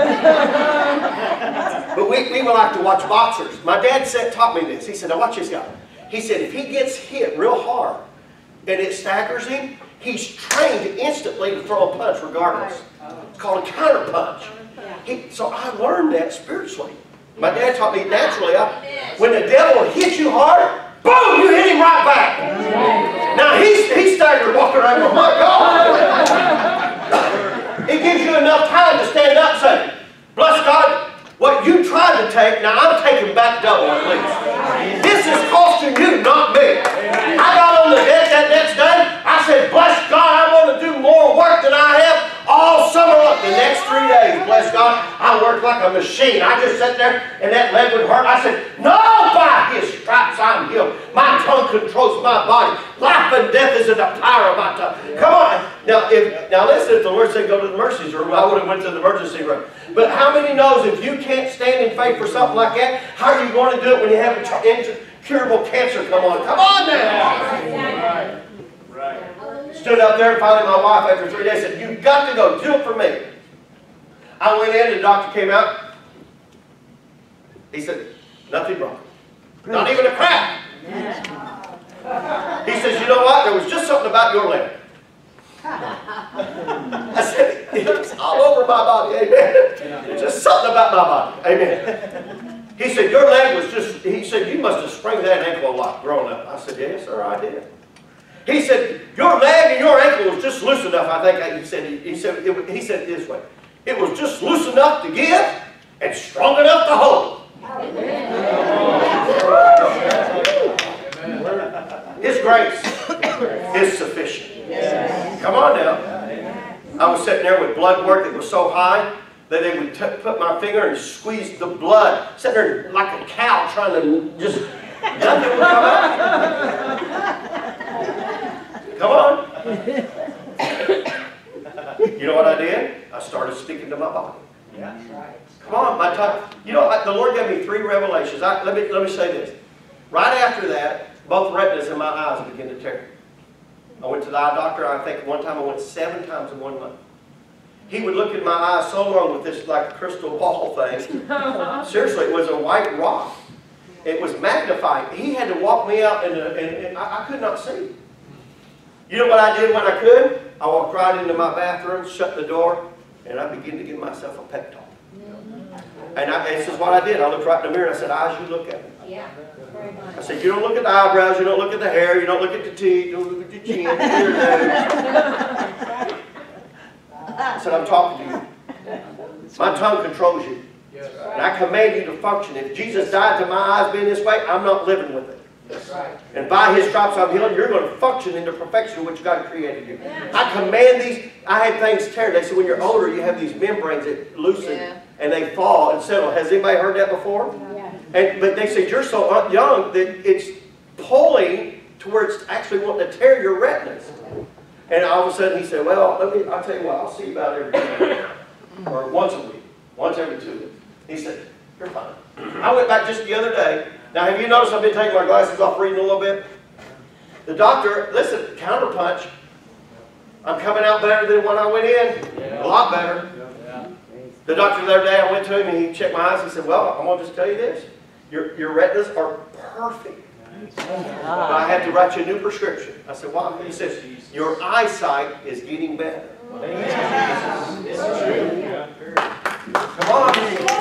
Speaker 1: but we, we would like to watch boxers. My dad said, taught me this. He said, now watch this guy. He said, if he gets hit real hard and it staggers him, he's trained instantly to throw a punch regardless. It's called a counter punch. He, so I learned that spiritually. My dad taught me naturally. I, when the devil hits you hard, boom, you hit him right back. Now he's, he's staggered walking around going, my God. It gives you enough time to stand up and say, bless God, what you tried to take, now I'm taking back double at least. This is costing you, not me. I got on the deck that next day. I said, bless God, I'm going to do more work than I have all summer long. The next three days, bless God, I worked like a machine. I just sat there and that leg would hurt. I said, no, by his stripes I'm healed. My tongue controls my body. Life and death is in the power of my tongue. Come on. Now, if, now listen, if the Lord said go to the emergency room, I would have went to the emergency room. But how many knows if you can't stand in faith for something like that, how are you going to do it when you have a incurable cancer come on? Come on now. Right. Right. Stood up there and finally my wife after three days said, you've got to go. Do it for me. I went in and the doctor came out. He said, nothing wrong. Not even a crack. He says, you know what? There was just something about your leg. I said, it's all over my body, amen. It's just something about my body, amen. He said, your leg was just, he said, you must have sprained that ankle a lot growing up. I said, yes, sir, I did. He said, your leg and your ankle was just loose enough, I think he said, he said, it, he said it this way, it was just loose enough to give and strong enough to hold. His grace is sufficient. Come on now. I was sitting there with blood work that was so high that they would t put my finger and squeeze the blood. Sitting there like a cow trying to just, nothing would come out. Come on. You know what I did? I started speaking to my body. Yeah. Come on, my time. You know, I, the Lord gave me three revelations. I, let me let me say this. Right after that, both retinas in my eyes began to tear. I went to the eye doctor. I think one time I went seven times in one month. He would look in my eyes so long with this like crystal ball thing. Seriously, it was a white rock. It was magnified. He had to walk me out, and, and, and I, I could not see. You know what I did when I could? I walked right into my bathroom, shut the door, and I began to give myself a pep talk. And I, this is what I did. I looked right in the mirror and I said, eyes, you look at me.
Speaker 3: Yeah, very much.
Speaker 1: I said, you don't look at the eyebrows, you don't look at the hair, you don't look at the teeth, you don't look at the chin, your nose. I said, I'm talking to you. My tongue controls you. And I command you to function. If Jesus died to my eyes being this way, I'm not living with it. And by His stripes I'm healed. You're going to function into perfection which God created you. I command these. I had things tear. They said when you're older you have these membranes that loosen yeah. and they fall and settle. Has anybody heard that before? Yeah. And, but they said you're so young that it's pulling to where it's actually wanting to tear your retinas. And all of a sudden he said, well, let me, I'll tell you what, I'll see you about every day. Or once a week. Once every two weeks. He said, you're fine. I went back just the other day. Now, have you noticed I've been taking my glasses off reading a little bit? The doctor, listen, counterpunch. I'm coming out better than when I went in. Yeah. A lot better. Yeah. The doctor the other day, I went to him and he checked my eyes. He said, well, I'm going to just tell you this. Your, your retinas are perfect. But I have to write you a new prescription. I said, why? He says, your eyesight is getting better. It's true. Come on.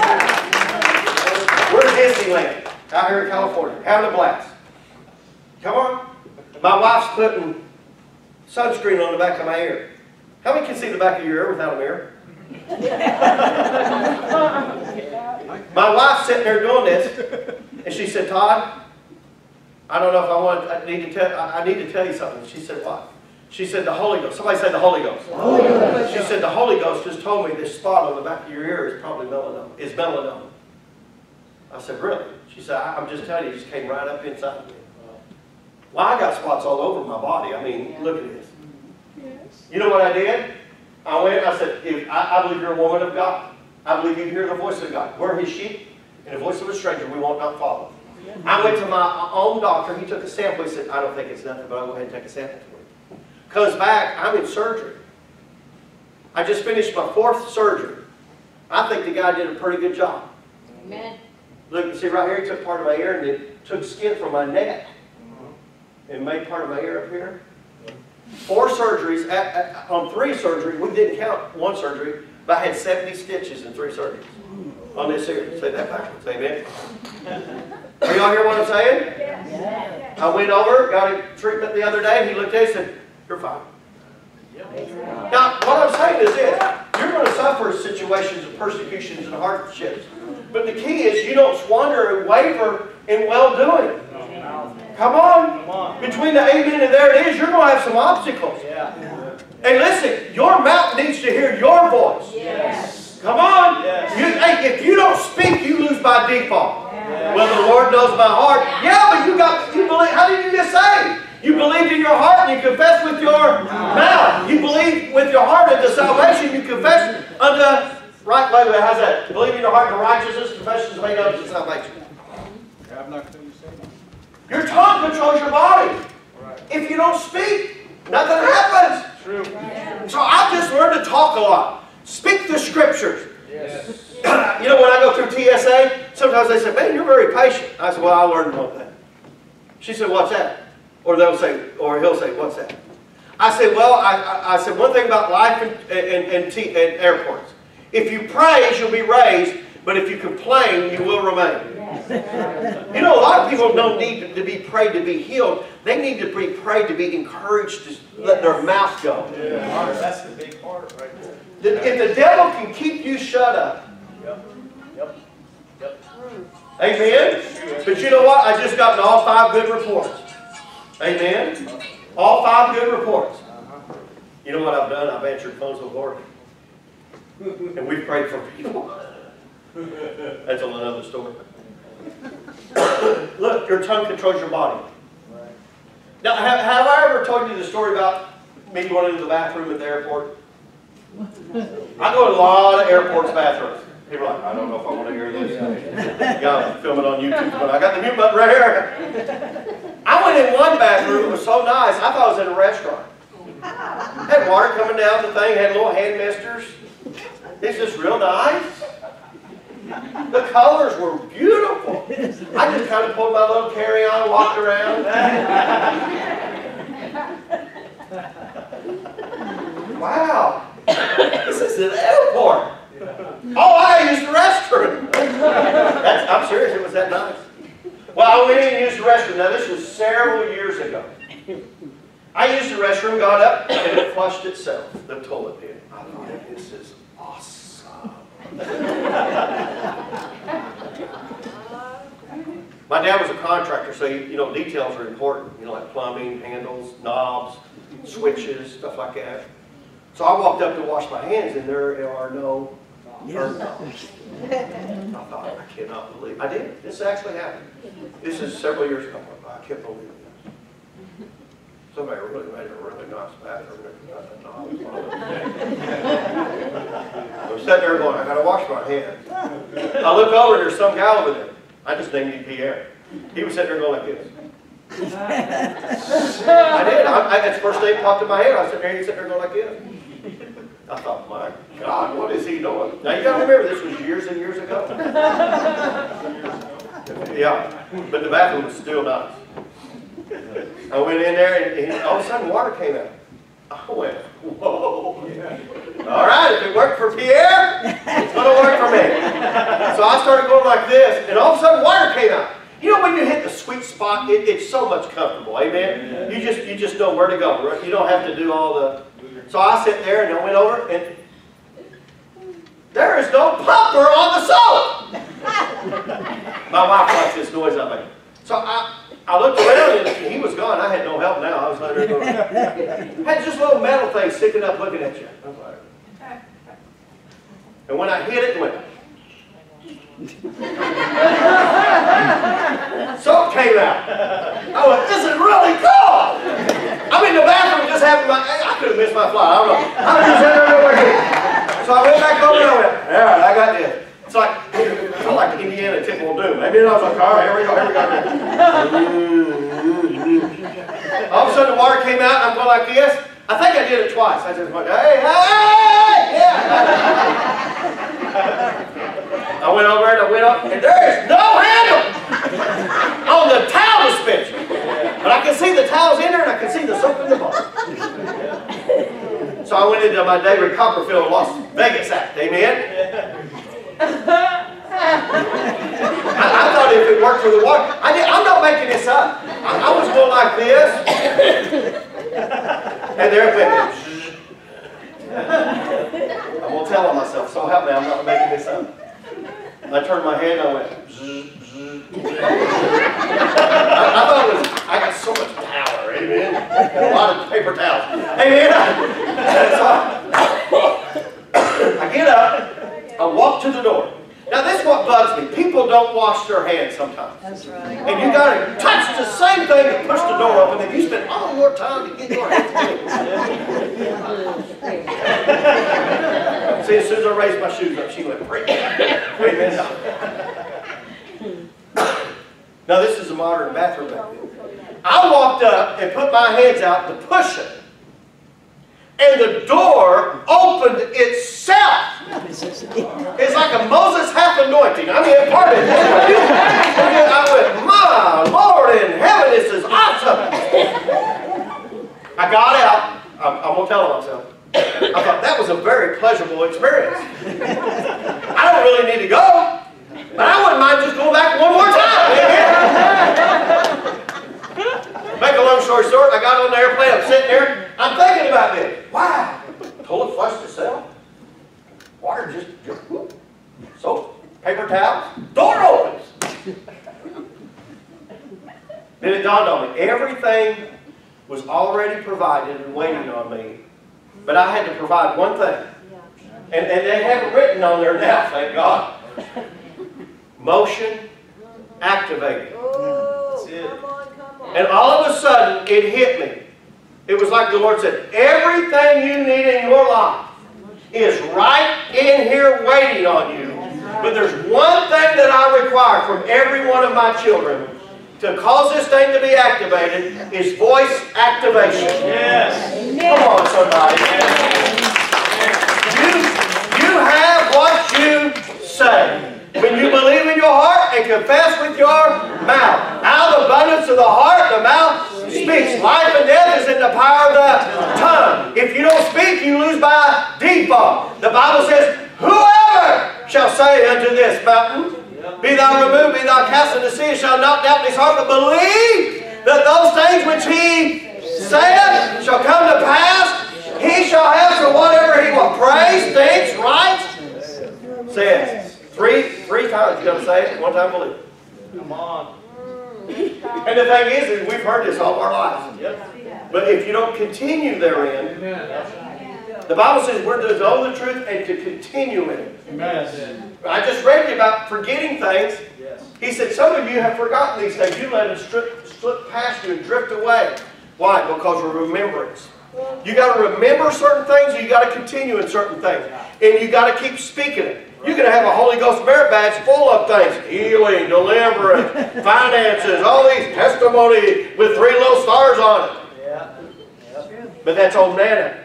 Speaker 1: We're in Disneyland. Out here in California, having a blast. Come on. My wife's putting sunscreen on the back of my ear. How many can see the back of your ear without a mirror? My wife's sitting there doing this, and she said, Todd, I don't know if I want. I need to tell. I need to tell you something. She said, what? She said, the Holy Ghost. Somebody say the Holy Ghost. The Holy Ghost. She said, the Holy Ghost just told me this spot on the back of your ear is probably melanoma. Is melanoma. I said, really? She said, I'm just telling you, it just came right up inside of me. Well, I got spots all over my body. I mean, look at this. Yes. You know what I did? I went and I said, if, I, I believe you're a woman of God. I believe you hear the voice of God. We're His sheep, and the voice of a stranger we won't not follow. I went to my own doctor. He took a sample. He said, I don't think it's nothing, but I'll go ahead and take a sample for you. Comes back, I'm in surgery. I just finished my fourth surgery. I think the guy did a pretty good job.
Speaker 3: Amen.
Speaker 1: Look, you see right here, he took part of my ear and it took skin from my neck and made part of my ear up here. Four surgeries, at, at, on three surgeries, we didn't count one surgery, but I had seventy stitches in three surgeries on this ear. Say that backwards, amen. Are y'all hear what I'm saying? Yes. I went over, got a treatment the other day, he looked at it and said, you're fine. Now, what I'm saying is this, you're going to suffer situations of persecutions and hardships. But the key is you don't squander and waver in well-doing. Come on. Come on. Between the amen and there it is, you're going to have some obstacles. Yeah. And listen, your mouth needs to hear your voice. Yes. Come on. Yes. You, hey, if you don't speak, you lose by default. Yes. Well, the Lord knows my heart. Yeah, but you got, you believe, how did you just say? You believed in your heart and you confessed with your mouth. You believe with your heart unto salvation. You confess unto right. Wait, wait, how's that? Believe in your heart unto righteousness. Confession is made unto salvation. I'm not going to say that. Your tongue controls your body. If you don't speak, nothing happens. True. So I've just learned to talk a lot. Speak the scriptures. Yes. You know, when I go through T S A, sometimes they say, man, you're very patient. I said, well, I learned about that. She said, what's that? Or they'll say, or he'll say, what's that? I said, well, I, I, I said, one thing about life and, and, and, t and airports. If you praise, you'll be raised, but if you complain, you will remain. You know, a lot of people don't need to, to be prayed to be healed. They need to be prayed to be encouraged to let their mouth go. Yeah. That's the big part right there. The, if the devil can keep you shut up. Yep. Yep. Yep. Amen? But you know what? I just gotten all five good reports. Amen? All five good reports. You know what I've done? I've answered phones with Lord. And we've prayed for people. That's another story. Look, your tongue controls your body. Now, have, have I ever told you the story about me going into the bathroom at the airport? I go to a lot of airports' bathrooms. People are like, I don't know if I want to hear this. You got to film it on YouTube. But I got the mute button right here. I went in one bathroom, it was so nice, I thought I was in a restaurant. Had water coming down the thing, had little hand misters. It's just real nice. The colors were beautiful. I just kind of pulled my little carry-on, walked around. Wow, this is an airport. Oh, I used the restroom. That's, I'm serious, it was that nice. Well, I went in and used the restroom. Now, this was several years ago. I used the restroom, got up, and it flushed itself, the toilet did. I thought, this is awesome. My dad was a contractor, so, you, you know, details are important. You know, like plumbing, handles, knobs, switches, stuff like that. So I walked up to wash my hands, and there are no burn knobs. I thought, I cannot believe I did. This actually happened. This is several years ago. I can't believe it. Somebody really made a really nice bathroom. I'm sitting there going, I gotta wash my hands. I look over, there's some guy over there. I just named him Pierre. He was sitting there going like this. I did. I, I, that's the first thing that popped in my head. I was sitting there, he's sitting there going like this. I thought, my God, what is he doing? Now you gotta remember, this was years and years ago. Yeah, but the bathroom was still nice. I went in there and, and all of a sudden water came out. I went, whoa. All right, if it worked for Pierre, it's going to work for me. So I started going like this, and all of a sudden water came out. You know, when you hit the sweet spot, it, it's so much comfortable, amen? You just, you just know where to go. Right? You don't have to do all the... So I sit there and I went over, and there is no pumper on the soap. My wife likes this noise I make. So I... I looked around and he was gone. I had no help now. I was like, had just little metal things sticking up looking at you. I was like, and when I hit it, it went. Soap came out. I went, this is really cool. I'm in the bathroom just having my, I could have missed my flight. I don't know. I was just there like this. So I went back over and I went, all right, I got this. It's like, I felt like Indiana Tickle Doom. Maybe I was like, all right, here we go, here we go. All of a sudden the water came out and I'm going like this. I think I did it twice. I just went, hey, hey, yeah. I went over and I went up and there is no handle on the towel dispenser. But I can see the towels in there and I can see the soap in the bottle. So I went into my David Copperfield Las Vegas act, amen? I, I thought if it worked for the water, I did, I'm not making this up. I, I was going like this, and there it went. I won't tell on myself, so help me, I'm not making this up. I turned my head and I went. I, I thought it was, I got so much power, amen. A lot of paper towels, amen. So I get up. I walk to the door. Now this is what bugs me. People don't wash their hands sometimes. That's right. And you got to touch the same thing and push the door open, and you spend all your time to get your hands clean. See, as soon as I raised my shoes up, she went, break. Amen. Now this is a modern bathroom back then. I walked up and put my hands out to push it. And the door opened itself. It's like a Moses half anointing. I mean, part of it. I went, my Lord in heaven, this is awesome. I got out. I'm, I'm going to tell myself. I thought that was a very pleasurable experience. I don't really need to go, but I wouldn't mind just going back one more time. Make a long story short, I got on the airplane, I'm sitting there, I'm thinking about this. Wow, toilet flushed itself. Water just, just whoop. Soap, paper towels, door opens. Then it dawned on me, everything was already provided and waiting on me, but I had to provide one thing. And, and they have it written on there now, thank God. Motion activated. That's it. And all of a sudden, it hit me. It was like the Lord said, everything you need in your life is right in here waiting on you. But there's one thing that I require from every one of my children, to cause this thing to be activated is voice activation.
Speaker 2: Yes.
Speaker 1: Come on, somebody. You, you have what you say. When you believe in your heart and confess with your mouth. Out of the abundance of the heart, the mouth speaks. Life and death is in the power of the tongue. If you don't speak, you lose by default. The Bible says, whoever shall say unto this mountain, be thou removed, be thou cast into the sea, shall not doubt in his heart, but believe that those things which he saith shall come to pass. He shall have for whatever he will praise, thinks, writes, says. Three, three times you got to say it, one time believe.
Speaker 2: Come on.
Speaker 1: And the thing is, is we've heard this all our lives.
Speaker 2: Yep.
Speaker 1: But if you don't continue therein, the Bible says we're to know the truth and to continue in it.
Speaker 2: Amen.
Speaker 1: I just read you about forgetting things.
Speaker 2: Yes.
Speaker 1: He said some of you have forgotten these things. You let them slip, slip past you and drift away. Why? Because of remembrance. You got to remember certain things, and you got to continue in certain things. And you got to keep speaking it. You're going to have a Holy Ghost merit badge full of things. Healing, deliverance, finances, all these testimony with three little stars on it.
Speaker 2: Yeah. Yep.
Speaker 1: But that's old manna.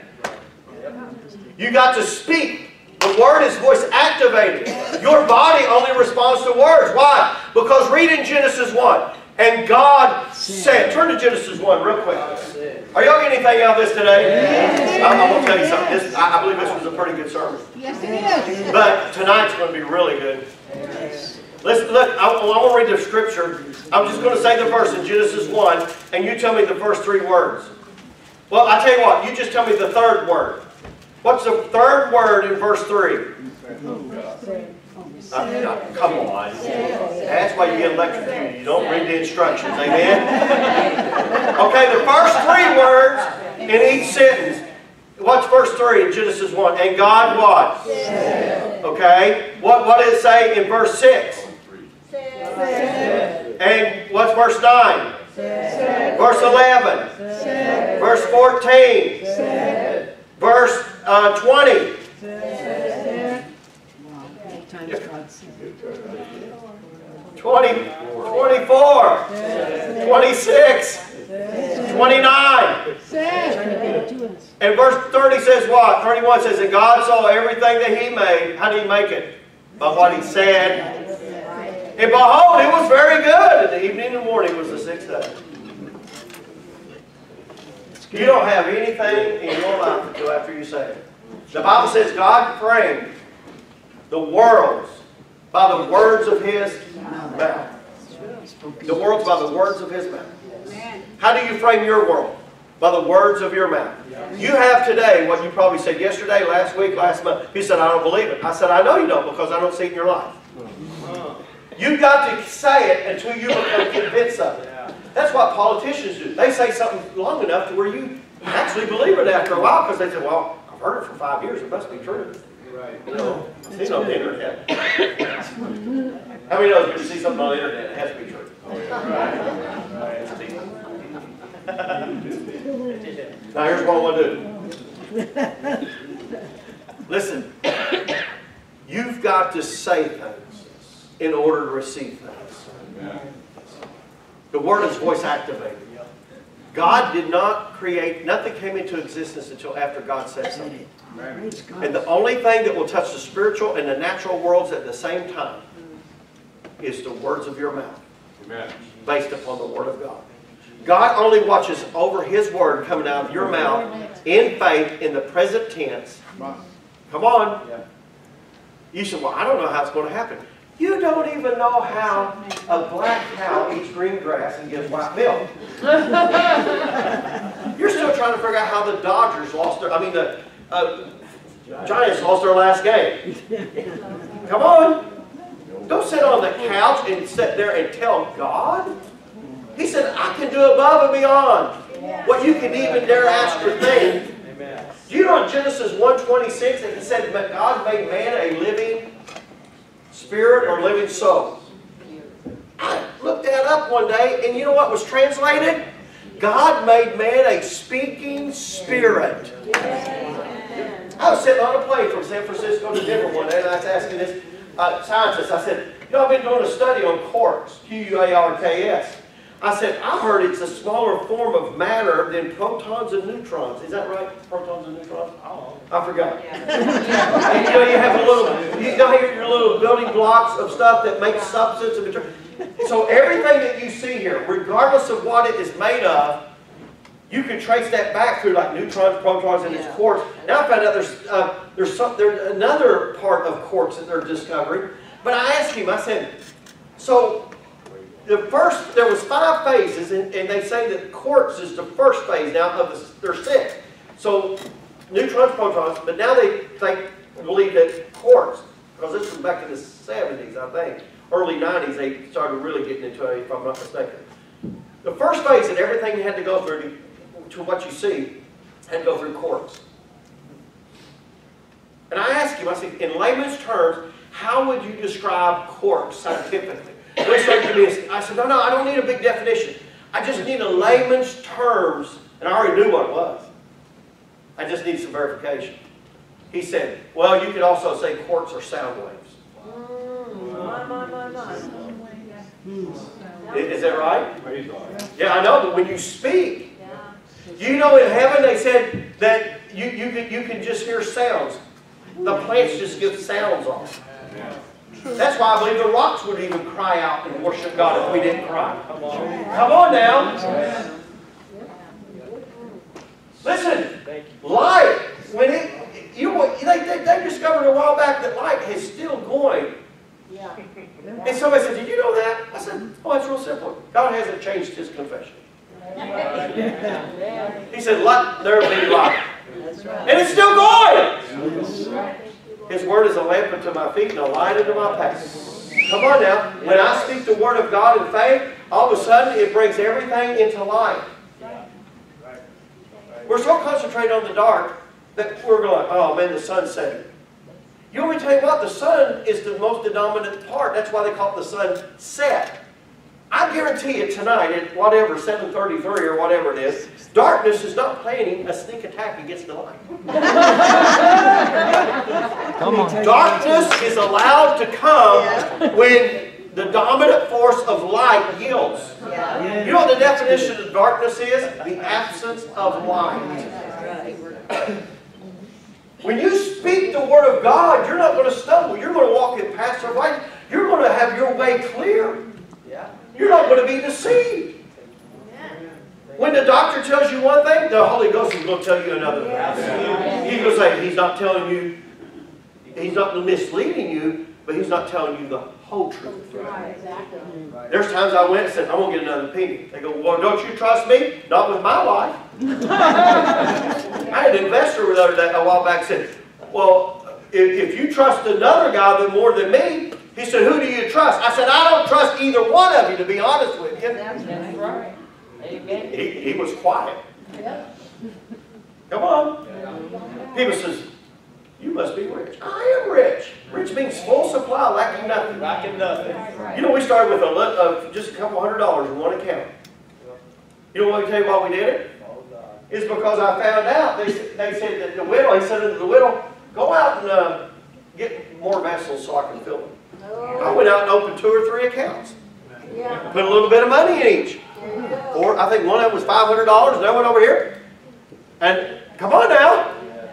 Speaker 1: You got to speak. The Word is voice activated. Your body only responds to words. Why? Because read in Genesis one. And God said. Turn to Genesis one real quick. Are y'all getting anything out of this today? Yes. I'm, I'm going to tell you something. This, I, I believe this was a pretty good sermon.
Speaker 3: Yes, it is.
Speaker 1: But tonight's going to be really good. Let's look. I, I want to read the scripture. I'm just going to say the verse in Genesis one, and you tell me the first three words. Well, I tell you what. You just tell me the third word. What's the third word in verse three? Uh, uh, come on. That's why you get electrocuted. You don't read the instructions. Amen? Okay, the first three words in each sentence. What's verse three in Genesis one? And God what? Okay. What, what did it say in verse six? And what's verse nine? Verse eleven? Verse fourteen? Verse uh, twenty? twenty, twenty-four, twenty-six, twenty-nine. And verse thirty says what? thirty-one says, and God saw everything that He made. How did He make it? By what He said. And behold, it was very good. And the evening and the morning was the sixth day. You don't have anything in your life until after you say it. The Bible says God framed the worlds by the words of His mouth. The worlds by the words of His mouth. How do you frame your world? By the words of your mouth. You have today what you probably said yesterday, last week, last month. He said, I don't believe it. I said, I know you don't because I don't see it in your life. You've got to say it until you become convinced of it. That's what politicians do. They say something long enough to where you actually believe it after a while because they say, well, I've heard it for five years. It must be true. Right. You know, I've seen it on the internet. How many of you see something on the internet? It has to be true. Now here's what I want to do. Listen, you've got to say things in order to receive things. The Word is voice activated. God did not create, nothing came into existence until after God said something. And the only thing that will touch the spiritual and the natural worlds at the same time is the words of your mouth. Amen. Based upon the Word of God. God only watches over His Word coming out of your mouth in faith in the present tense. Come on. You said, well, I don't know how it's going to happen. You don't even know how a black cow eats green grass and gives white milk. You're still trying to figure out how the Dodgers lost their, I mean the uh, Giants lost their last game. Come on. Don't sit on the couch and sit there and tell God. He said, I can do above and beyond what you can even dare ask or think. Do you know in Genesis one twenty-six that He said God made man a living spirit or living soul? I looked that up one day, and you know what was translated? God made man a speaking spirit. I was sitting on a plane from San Francisco to Denver one day, and I was asking this uh, scientist, I said, you know, I've been doing a study on quarks, Q U A R K S. I said, I heard it's a smaller form of matter than protons and neutrons. Is that right? Protons and neutrons?
Speaker 2: Oh.
Speaker 1: I forgot. And you know, you have a little, you know, your little building blocks of stuff that make substance and material. So everything that you see here, regardless of what it is made of, you can trace that back through like neutrons, protons, and its quarks. Now I found out there's uh, there's some there's another part of quarks that they're discovering. But I asked him, I said, so the first there was five phases, and, and they say that quarks is the first phase now of the, there's six. So neutrons, protons, but now they think believe that quarks, because this was back in the seventies, I think, early nineties, they started really getting into it, if I'm not mistaken. The first phase that everything had to go through to, to what you see had to go through quarks. And I asked him, I said, in layman's terms, how would you describe quarks scientifically? And he started giving me this, I said, no, no, I don't need a big definition. I just need a layman's terms, and I already knew what it was. I just need some verification. He said, well, you could also say quarks are sound waves.
Speaker 3: My, my, my, my.
Speaker 1: Is, is that right? Yeah, I know, but when you speak, you know in heaven they said that you, you, can, you can just hear sounds. The plants just give sounds off. That's why I believe the rocks would even cry out and worship God if we didn't cry. Come on, Come on now. Listen, light, when it, you, they, they, they discovered a while back that light is still going.
Speaker 3: Yeah.
Speaker 1: And somebody said, did you know that? I said, oh, it's real simple. God hasn't changed his confession. He said, let there be light. And it's still going. His word is a lamp unto my feet and a light unto my path. Come on now. When I speak the word of God in faith, all of a sudden it brings everything into light. We're so concentrated on the dark that we're going, oh man, the sun's setting. You want me to tell you what? The sun is the most dominant part. That's why they call it the sunset. I guarantee you tonight at whatever, seven thirty-three or whatever it is, darkness is not planning a sneak attack against the light.
Speaker 4: Come on.
Speaker 1: Darkness is allowed to come when the dominant force of light yields.
Speaker 3: Yeah.
Speaker 1: You know what the definition of darkness is? The absence of light. When you speak the word of God, you're not going to stumble. You're going to walk in paths of light. You're going to have your way clear. You're not going to be deceived. When the doctor tells you one thing, the Holy Ghost is going to tell you another thing. He's going to say, he's not telling you, he's not misleading you, but he's not telling you the whole truth. There's times I went and said, I'm going to get another opinion. They go, well, don't you trust me? Not with my life. I had an investor the other day, a while back, said, well, if, if you trust another guy more than me, he said, who do you trust? I said, I don't trust either one of you, to be honest with you.
Speaker 3: That's right. Amen.
Speaker 1: He, he was quiet.
Speaker 3: Yep.
Speaker 1: Come on. People says, you must be rich. I am rich. Rich means full supply, lacking nothing.
Speaker 2: Lacking nothing.
Speaker 1: You know, we started with a li of just a couple hundred dollars in one account. You know what I tell you why we did it? It's because I found out, they, they said that the widow, he said to the widow, go out and uh, get more vessels so I can fill them. I went out and opened two or three accounts.
Speaker 3: Yeah.
Speaker 1: Put a little bit of money in each. Or I think one of them was five hundred dollars, and I went over here. And come on now.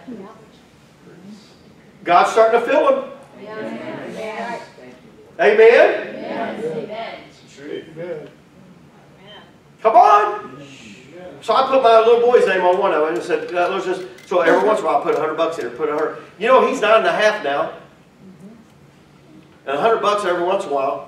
Speaker 1: God's starting to fill them.
Speaker 3: Yeah.
Speaker 1: Amen?
Speaker 3: Yes.
Speaker 4: Amen.
Speaker 1: Come on. So I put my little boy's name on one of them and said, uh, let's just, so every once in a while I put a hundred bucks in it, put a hundred. You know, he's nine and a half now. And a hundred bucks every once in a while.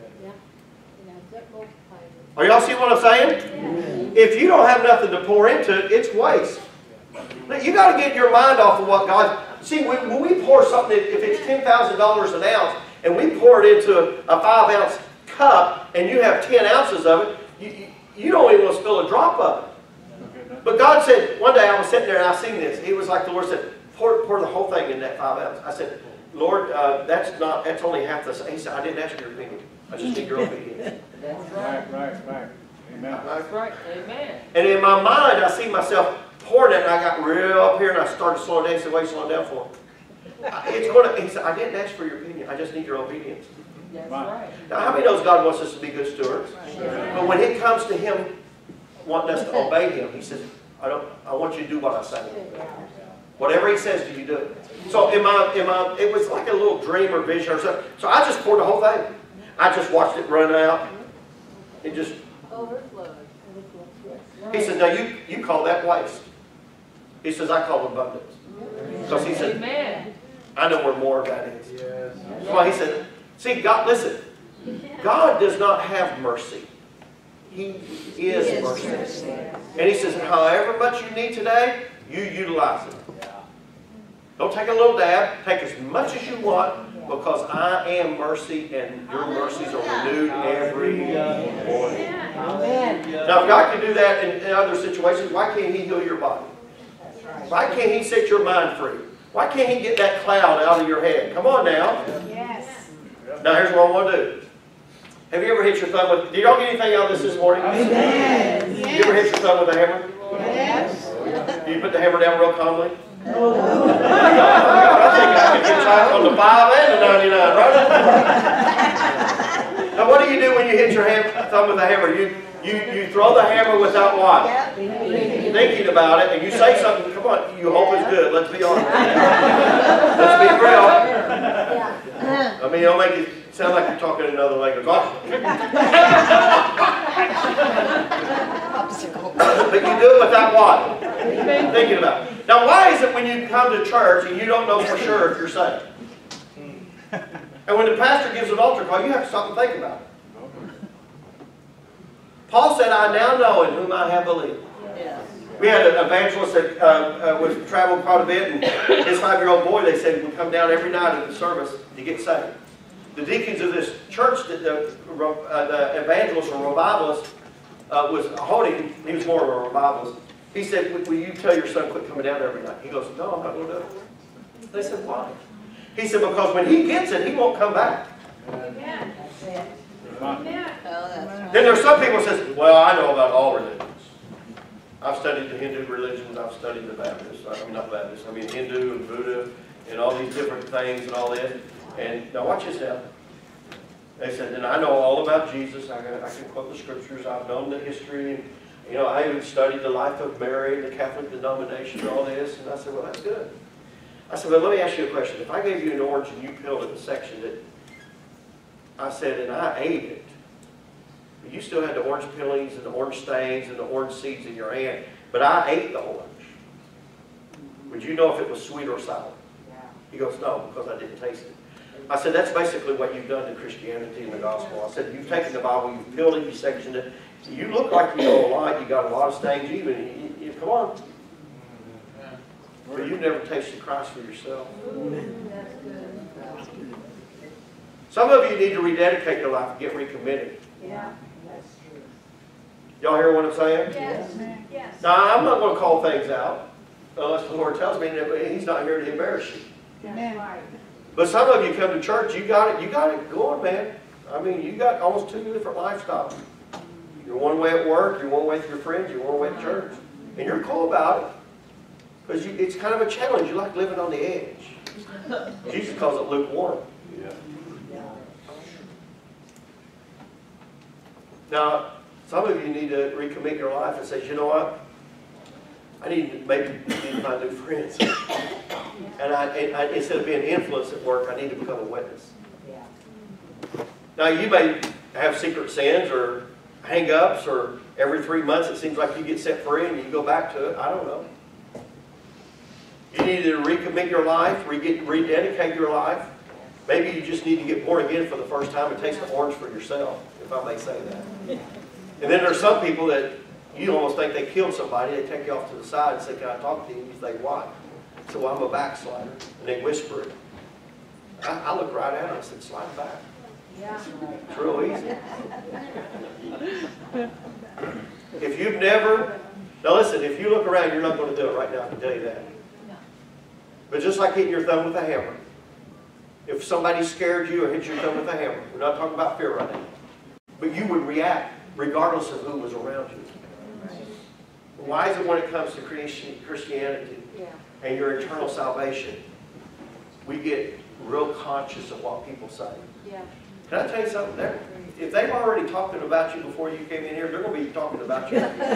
Speaker 1: Are y'all see what I'm saying? If you don't have nothing to pour into it, it's waste. You got to get your mind off of what God... See, when we pour something, if it's ten thousand dollars an ounce, and we pour it into a five ounce cup, and you have ten ounces of it, you, you, you don't even want to spill a drop of it. But God said, one day I was sitting there and I seen this. He was like, the Lord said, pour, pour the whole thing in that five ounce. I said, Lord, uh, that's not, that's only half the... He said, I didn't ask your opinion. I just need your obedience.
Speaker 3: That's
Speaker 4: Right, right, right. Amen.
Speaker 3: That's right. Amen.
Speaker 1: And in my mind, I see myself pouring it, and I got real up here, and I started slowing down. He said, wait, slow down for him. It's going to, he said, I didn't ask for your opinion. I just need your obedience.
Speaker 3: That's right.
Speaker 1: Now, how many knows God wants us to be good stewards? But when it comes to Him wanting us to obey Him, He says, I don't. I want you to do what I say. Whatever He says, do you do it? So in my, in my, it was like a little dream or vision or something. So I just poured the whole thing. I just watched it run out. It just
Speaker 3: Overflowed.
Speaker 1: He says, now you, you call that waste. He says, I call it abundance. Because He said,
Speaker 3: Amen.
Speaker 1: I know where more of that is.
Speaker 2: Yes.
Speaker 1: That's why He said, see, God, listen. God does not have mercy. He is mercy. And He says, however much you need today, you utilize it. Don't take a little dab. Take as much as you want, because I am mercy, and your mercies are renewed every morning.
Speaker 3: Amen.
Speaker 1: Now, if God can do that in, in other situations, why can't He heal your body? Why can't He set your mind free? Why can't He get that cloud out of your head? Come on now.
Speaker 3: Yes.
Speaker 1: Now, here's what I want to do. Have you ever hit your thumb with... Did y'all get anything out of this this morning?
Speaker 3: Amen.
Speaker 1: You ever hit your thumb with a hammer?
Speaker 3: Yes.
Speaker 1: Do you put the hammer down real calmly? Oh, I think I could get tight on the five and the ninety-nine, right? Now, what do you do when you hit your ham, thumb with a hammer? You, you, you throw the hammer without what? Thinking about it, and you say something, come on, you hope it's good. Let's be honest. Let's be real. I mean, it'll make it sound like you're talking in another language. But you do it without what? Thinking about it. Now, why is it when you come to church and you don't know for sure if you're saved? And when the pastor gives an altar call, you have to stop and think about it. Paul said, I now know in whom I have believed. We had an evangelist that uh, uh, was traveled quite a bit, and his five-year-old boy, they said, would come down every night at the service to get saved. The deacons of this church that the, uh, the evangelist or revivalist uh, was holding, he was more of a revivalist. He said, will you tell your son quit coming down every night? He goes, no, I'm not going to do it. They said, why? He said, because when he gets it, he won't come back.
Speaker 3: Amen.
Speaker 1: Then there's some people who says, well, I know about all religions. I've studied the Hindu religions, I've studied the Baptist, I mean not Baptist, I mean Hindu and Buddha and all these different things and all this. And now watch this now. They said, and I know all about Jesus, I can, I can quote the scriptures, I've known the history, and you know, I even studied the life of Mary, the Catholic denomination, and all this. And I said, well, that's good. I said, well, let me ask you a question. If I gave you an orange and you peeled it and sectioned it, I said, and I ate it, but you still had the orange peelings and the orange stains and the orange seeds in your hand, but I ate the orange. Would you know if it was sweet or sour? He goes, no, because I didn't taste it. I said, that's basically what you've done to Christianity and the gospel. I said, you've taken the Bible, you've peeled it, you sectioned it. You look like you know a lot, you got a lot of stains even. You, you, come on. But you've never tasted Christ for yourself. Some of you need to rededicate your life and get recommitted.
Speaker 3: Yeah, that's true.
Speaker 1: Y'all hear what I'm saying?
Speaker 3: Yes. Yes.
Speaker 1: Now, I'm not going to call things out unless the Lord tells me that He's not here to embarrass you.
Speaker 3: That's right.
Speaker 1: But some of you come to church, you got it, you got it going, man. I mean, you got almost two different lifestyles. You're one way at work, you're one way with your friends, you're one way at church. And you're cool about it. Because it's kind of a challenge. You like living on the edge. Jesus calls it lukewarm.
Speaker 2: Yeah.
Speaker 1: Now, some of you need to recommit your life and say, you know what? I need to maybe need to find new friends. And, I, and I, instead of being influenced at work, I need to become a witness. Now, you may have secret sins or hang-ups, or every three months it seems like you get set free and you go back to it. I don't know. You need to recommit your life, rededicate your life. Maybe you just need to get born again for the first time and taste the orange for yourself, if I may say that. And then there's some people that you almost think they killed somebody. They take you off to the side and say, can I talk to you? And you say, why? So, well, I'm a backslider. And they whisper it. I, I look right at it and said, slide back.
Speaker 3: Yeah.
Speaker 1: It's real easy. If you've never, now listen, if you look around, you're not going to do it right now, I can tell you that. But just like hitting your thumb with a hammer, if somebody scared you or hit your thumb with a hammer, we're not talking about fear right now, but you would react regardless of who was around you. Why is it when it comes to Christianity and your eternal salvation, we get real conscious of what people say?
Speaker 3: Yeah.
Speaker 1: Can I tell you something? They're, if they've already talking about you before you came in here, they're going to be talking about you.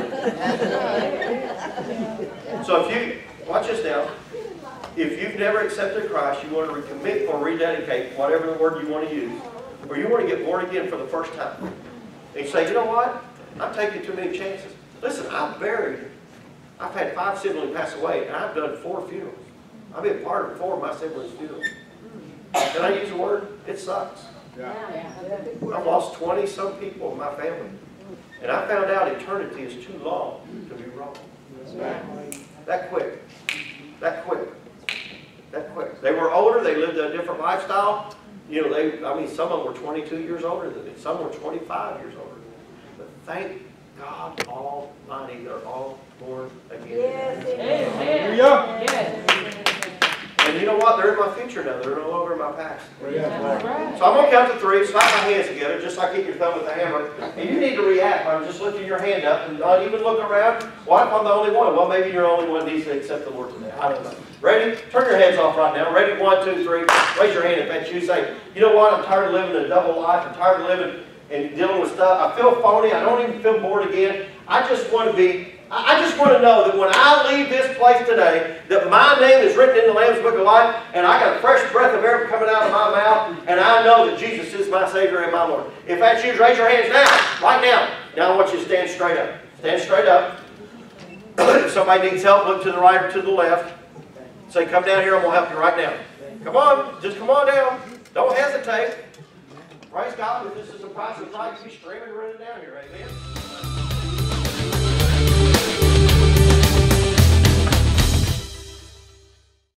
Speaker 1: So if you, watch this now. If you've never accepted Christ, you want to recommit or rededicate, whatever the word you want to use, or you want to get born again for the first time, and you say, you know what? I'm taking too many chances. Listen, I've buried, I've had five siblings pass away, and I've done four funerals. I've been part of four of my siblings' funerals. Can I use a word? It sucks.
Speaker 4: Yeah.
Speaker 1: I've lost twenty some people in my family. And I found out eternity is too long to be wrong. That quick. That quick. That quick. They were older, they lived a different lifestyle. You know, they, I mean, some of them were twenty-two years older than me. Some were twenty-five years older than me. But thank God Almighty, they're all born again.
Speaker 3: Yes,
Speaker 4: Amen. Yes.
Speaker 1: And you know what? They're in my future now. They're no longer in my past.
Speaker 4: Yes.
Speaker 1: So I'm going to count to three, slap my hands together, just like hitting your thumb with a hammer. And you need to react by just lifting your hand up and not even look around. What if I'm the only one? Well, maybe you're the only one who needs to accept the Lord today. I don't know. Ready? Turn your hands off right now. Ready? One, two, three. Raise your hand if that's you. Say, you know what? I'm tired of living a double life. I'm tired of living and dealing with stuff. I feel phony. I don't even feel bored again. I just want to be... I just want to know that when I leave this place today, that my name is written in the Lamb's Book of Life, and I got a fresh breath of air coming out of my mouth, and I know that Jesus is my Savior and my Lord. If that's you, raise your hands now, right now. Now I want you to stand straight up. Stand straight up. If somebody needs help, look to the right or to the left. Say, come down here, I'm going to help you right now. Come on, just come on down. Don't hesitate. Praise God, if this is the price of Christ, be streaming running down here, amen.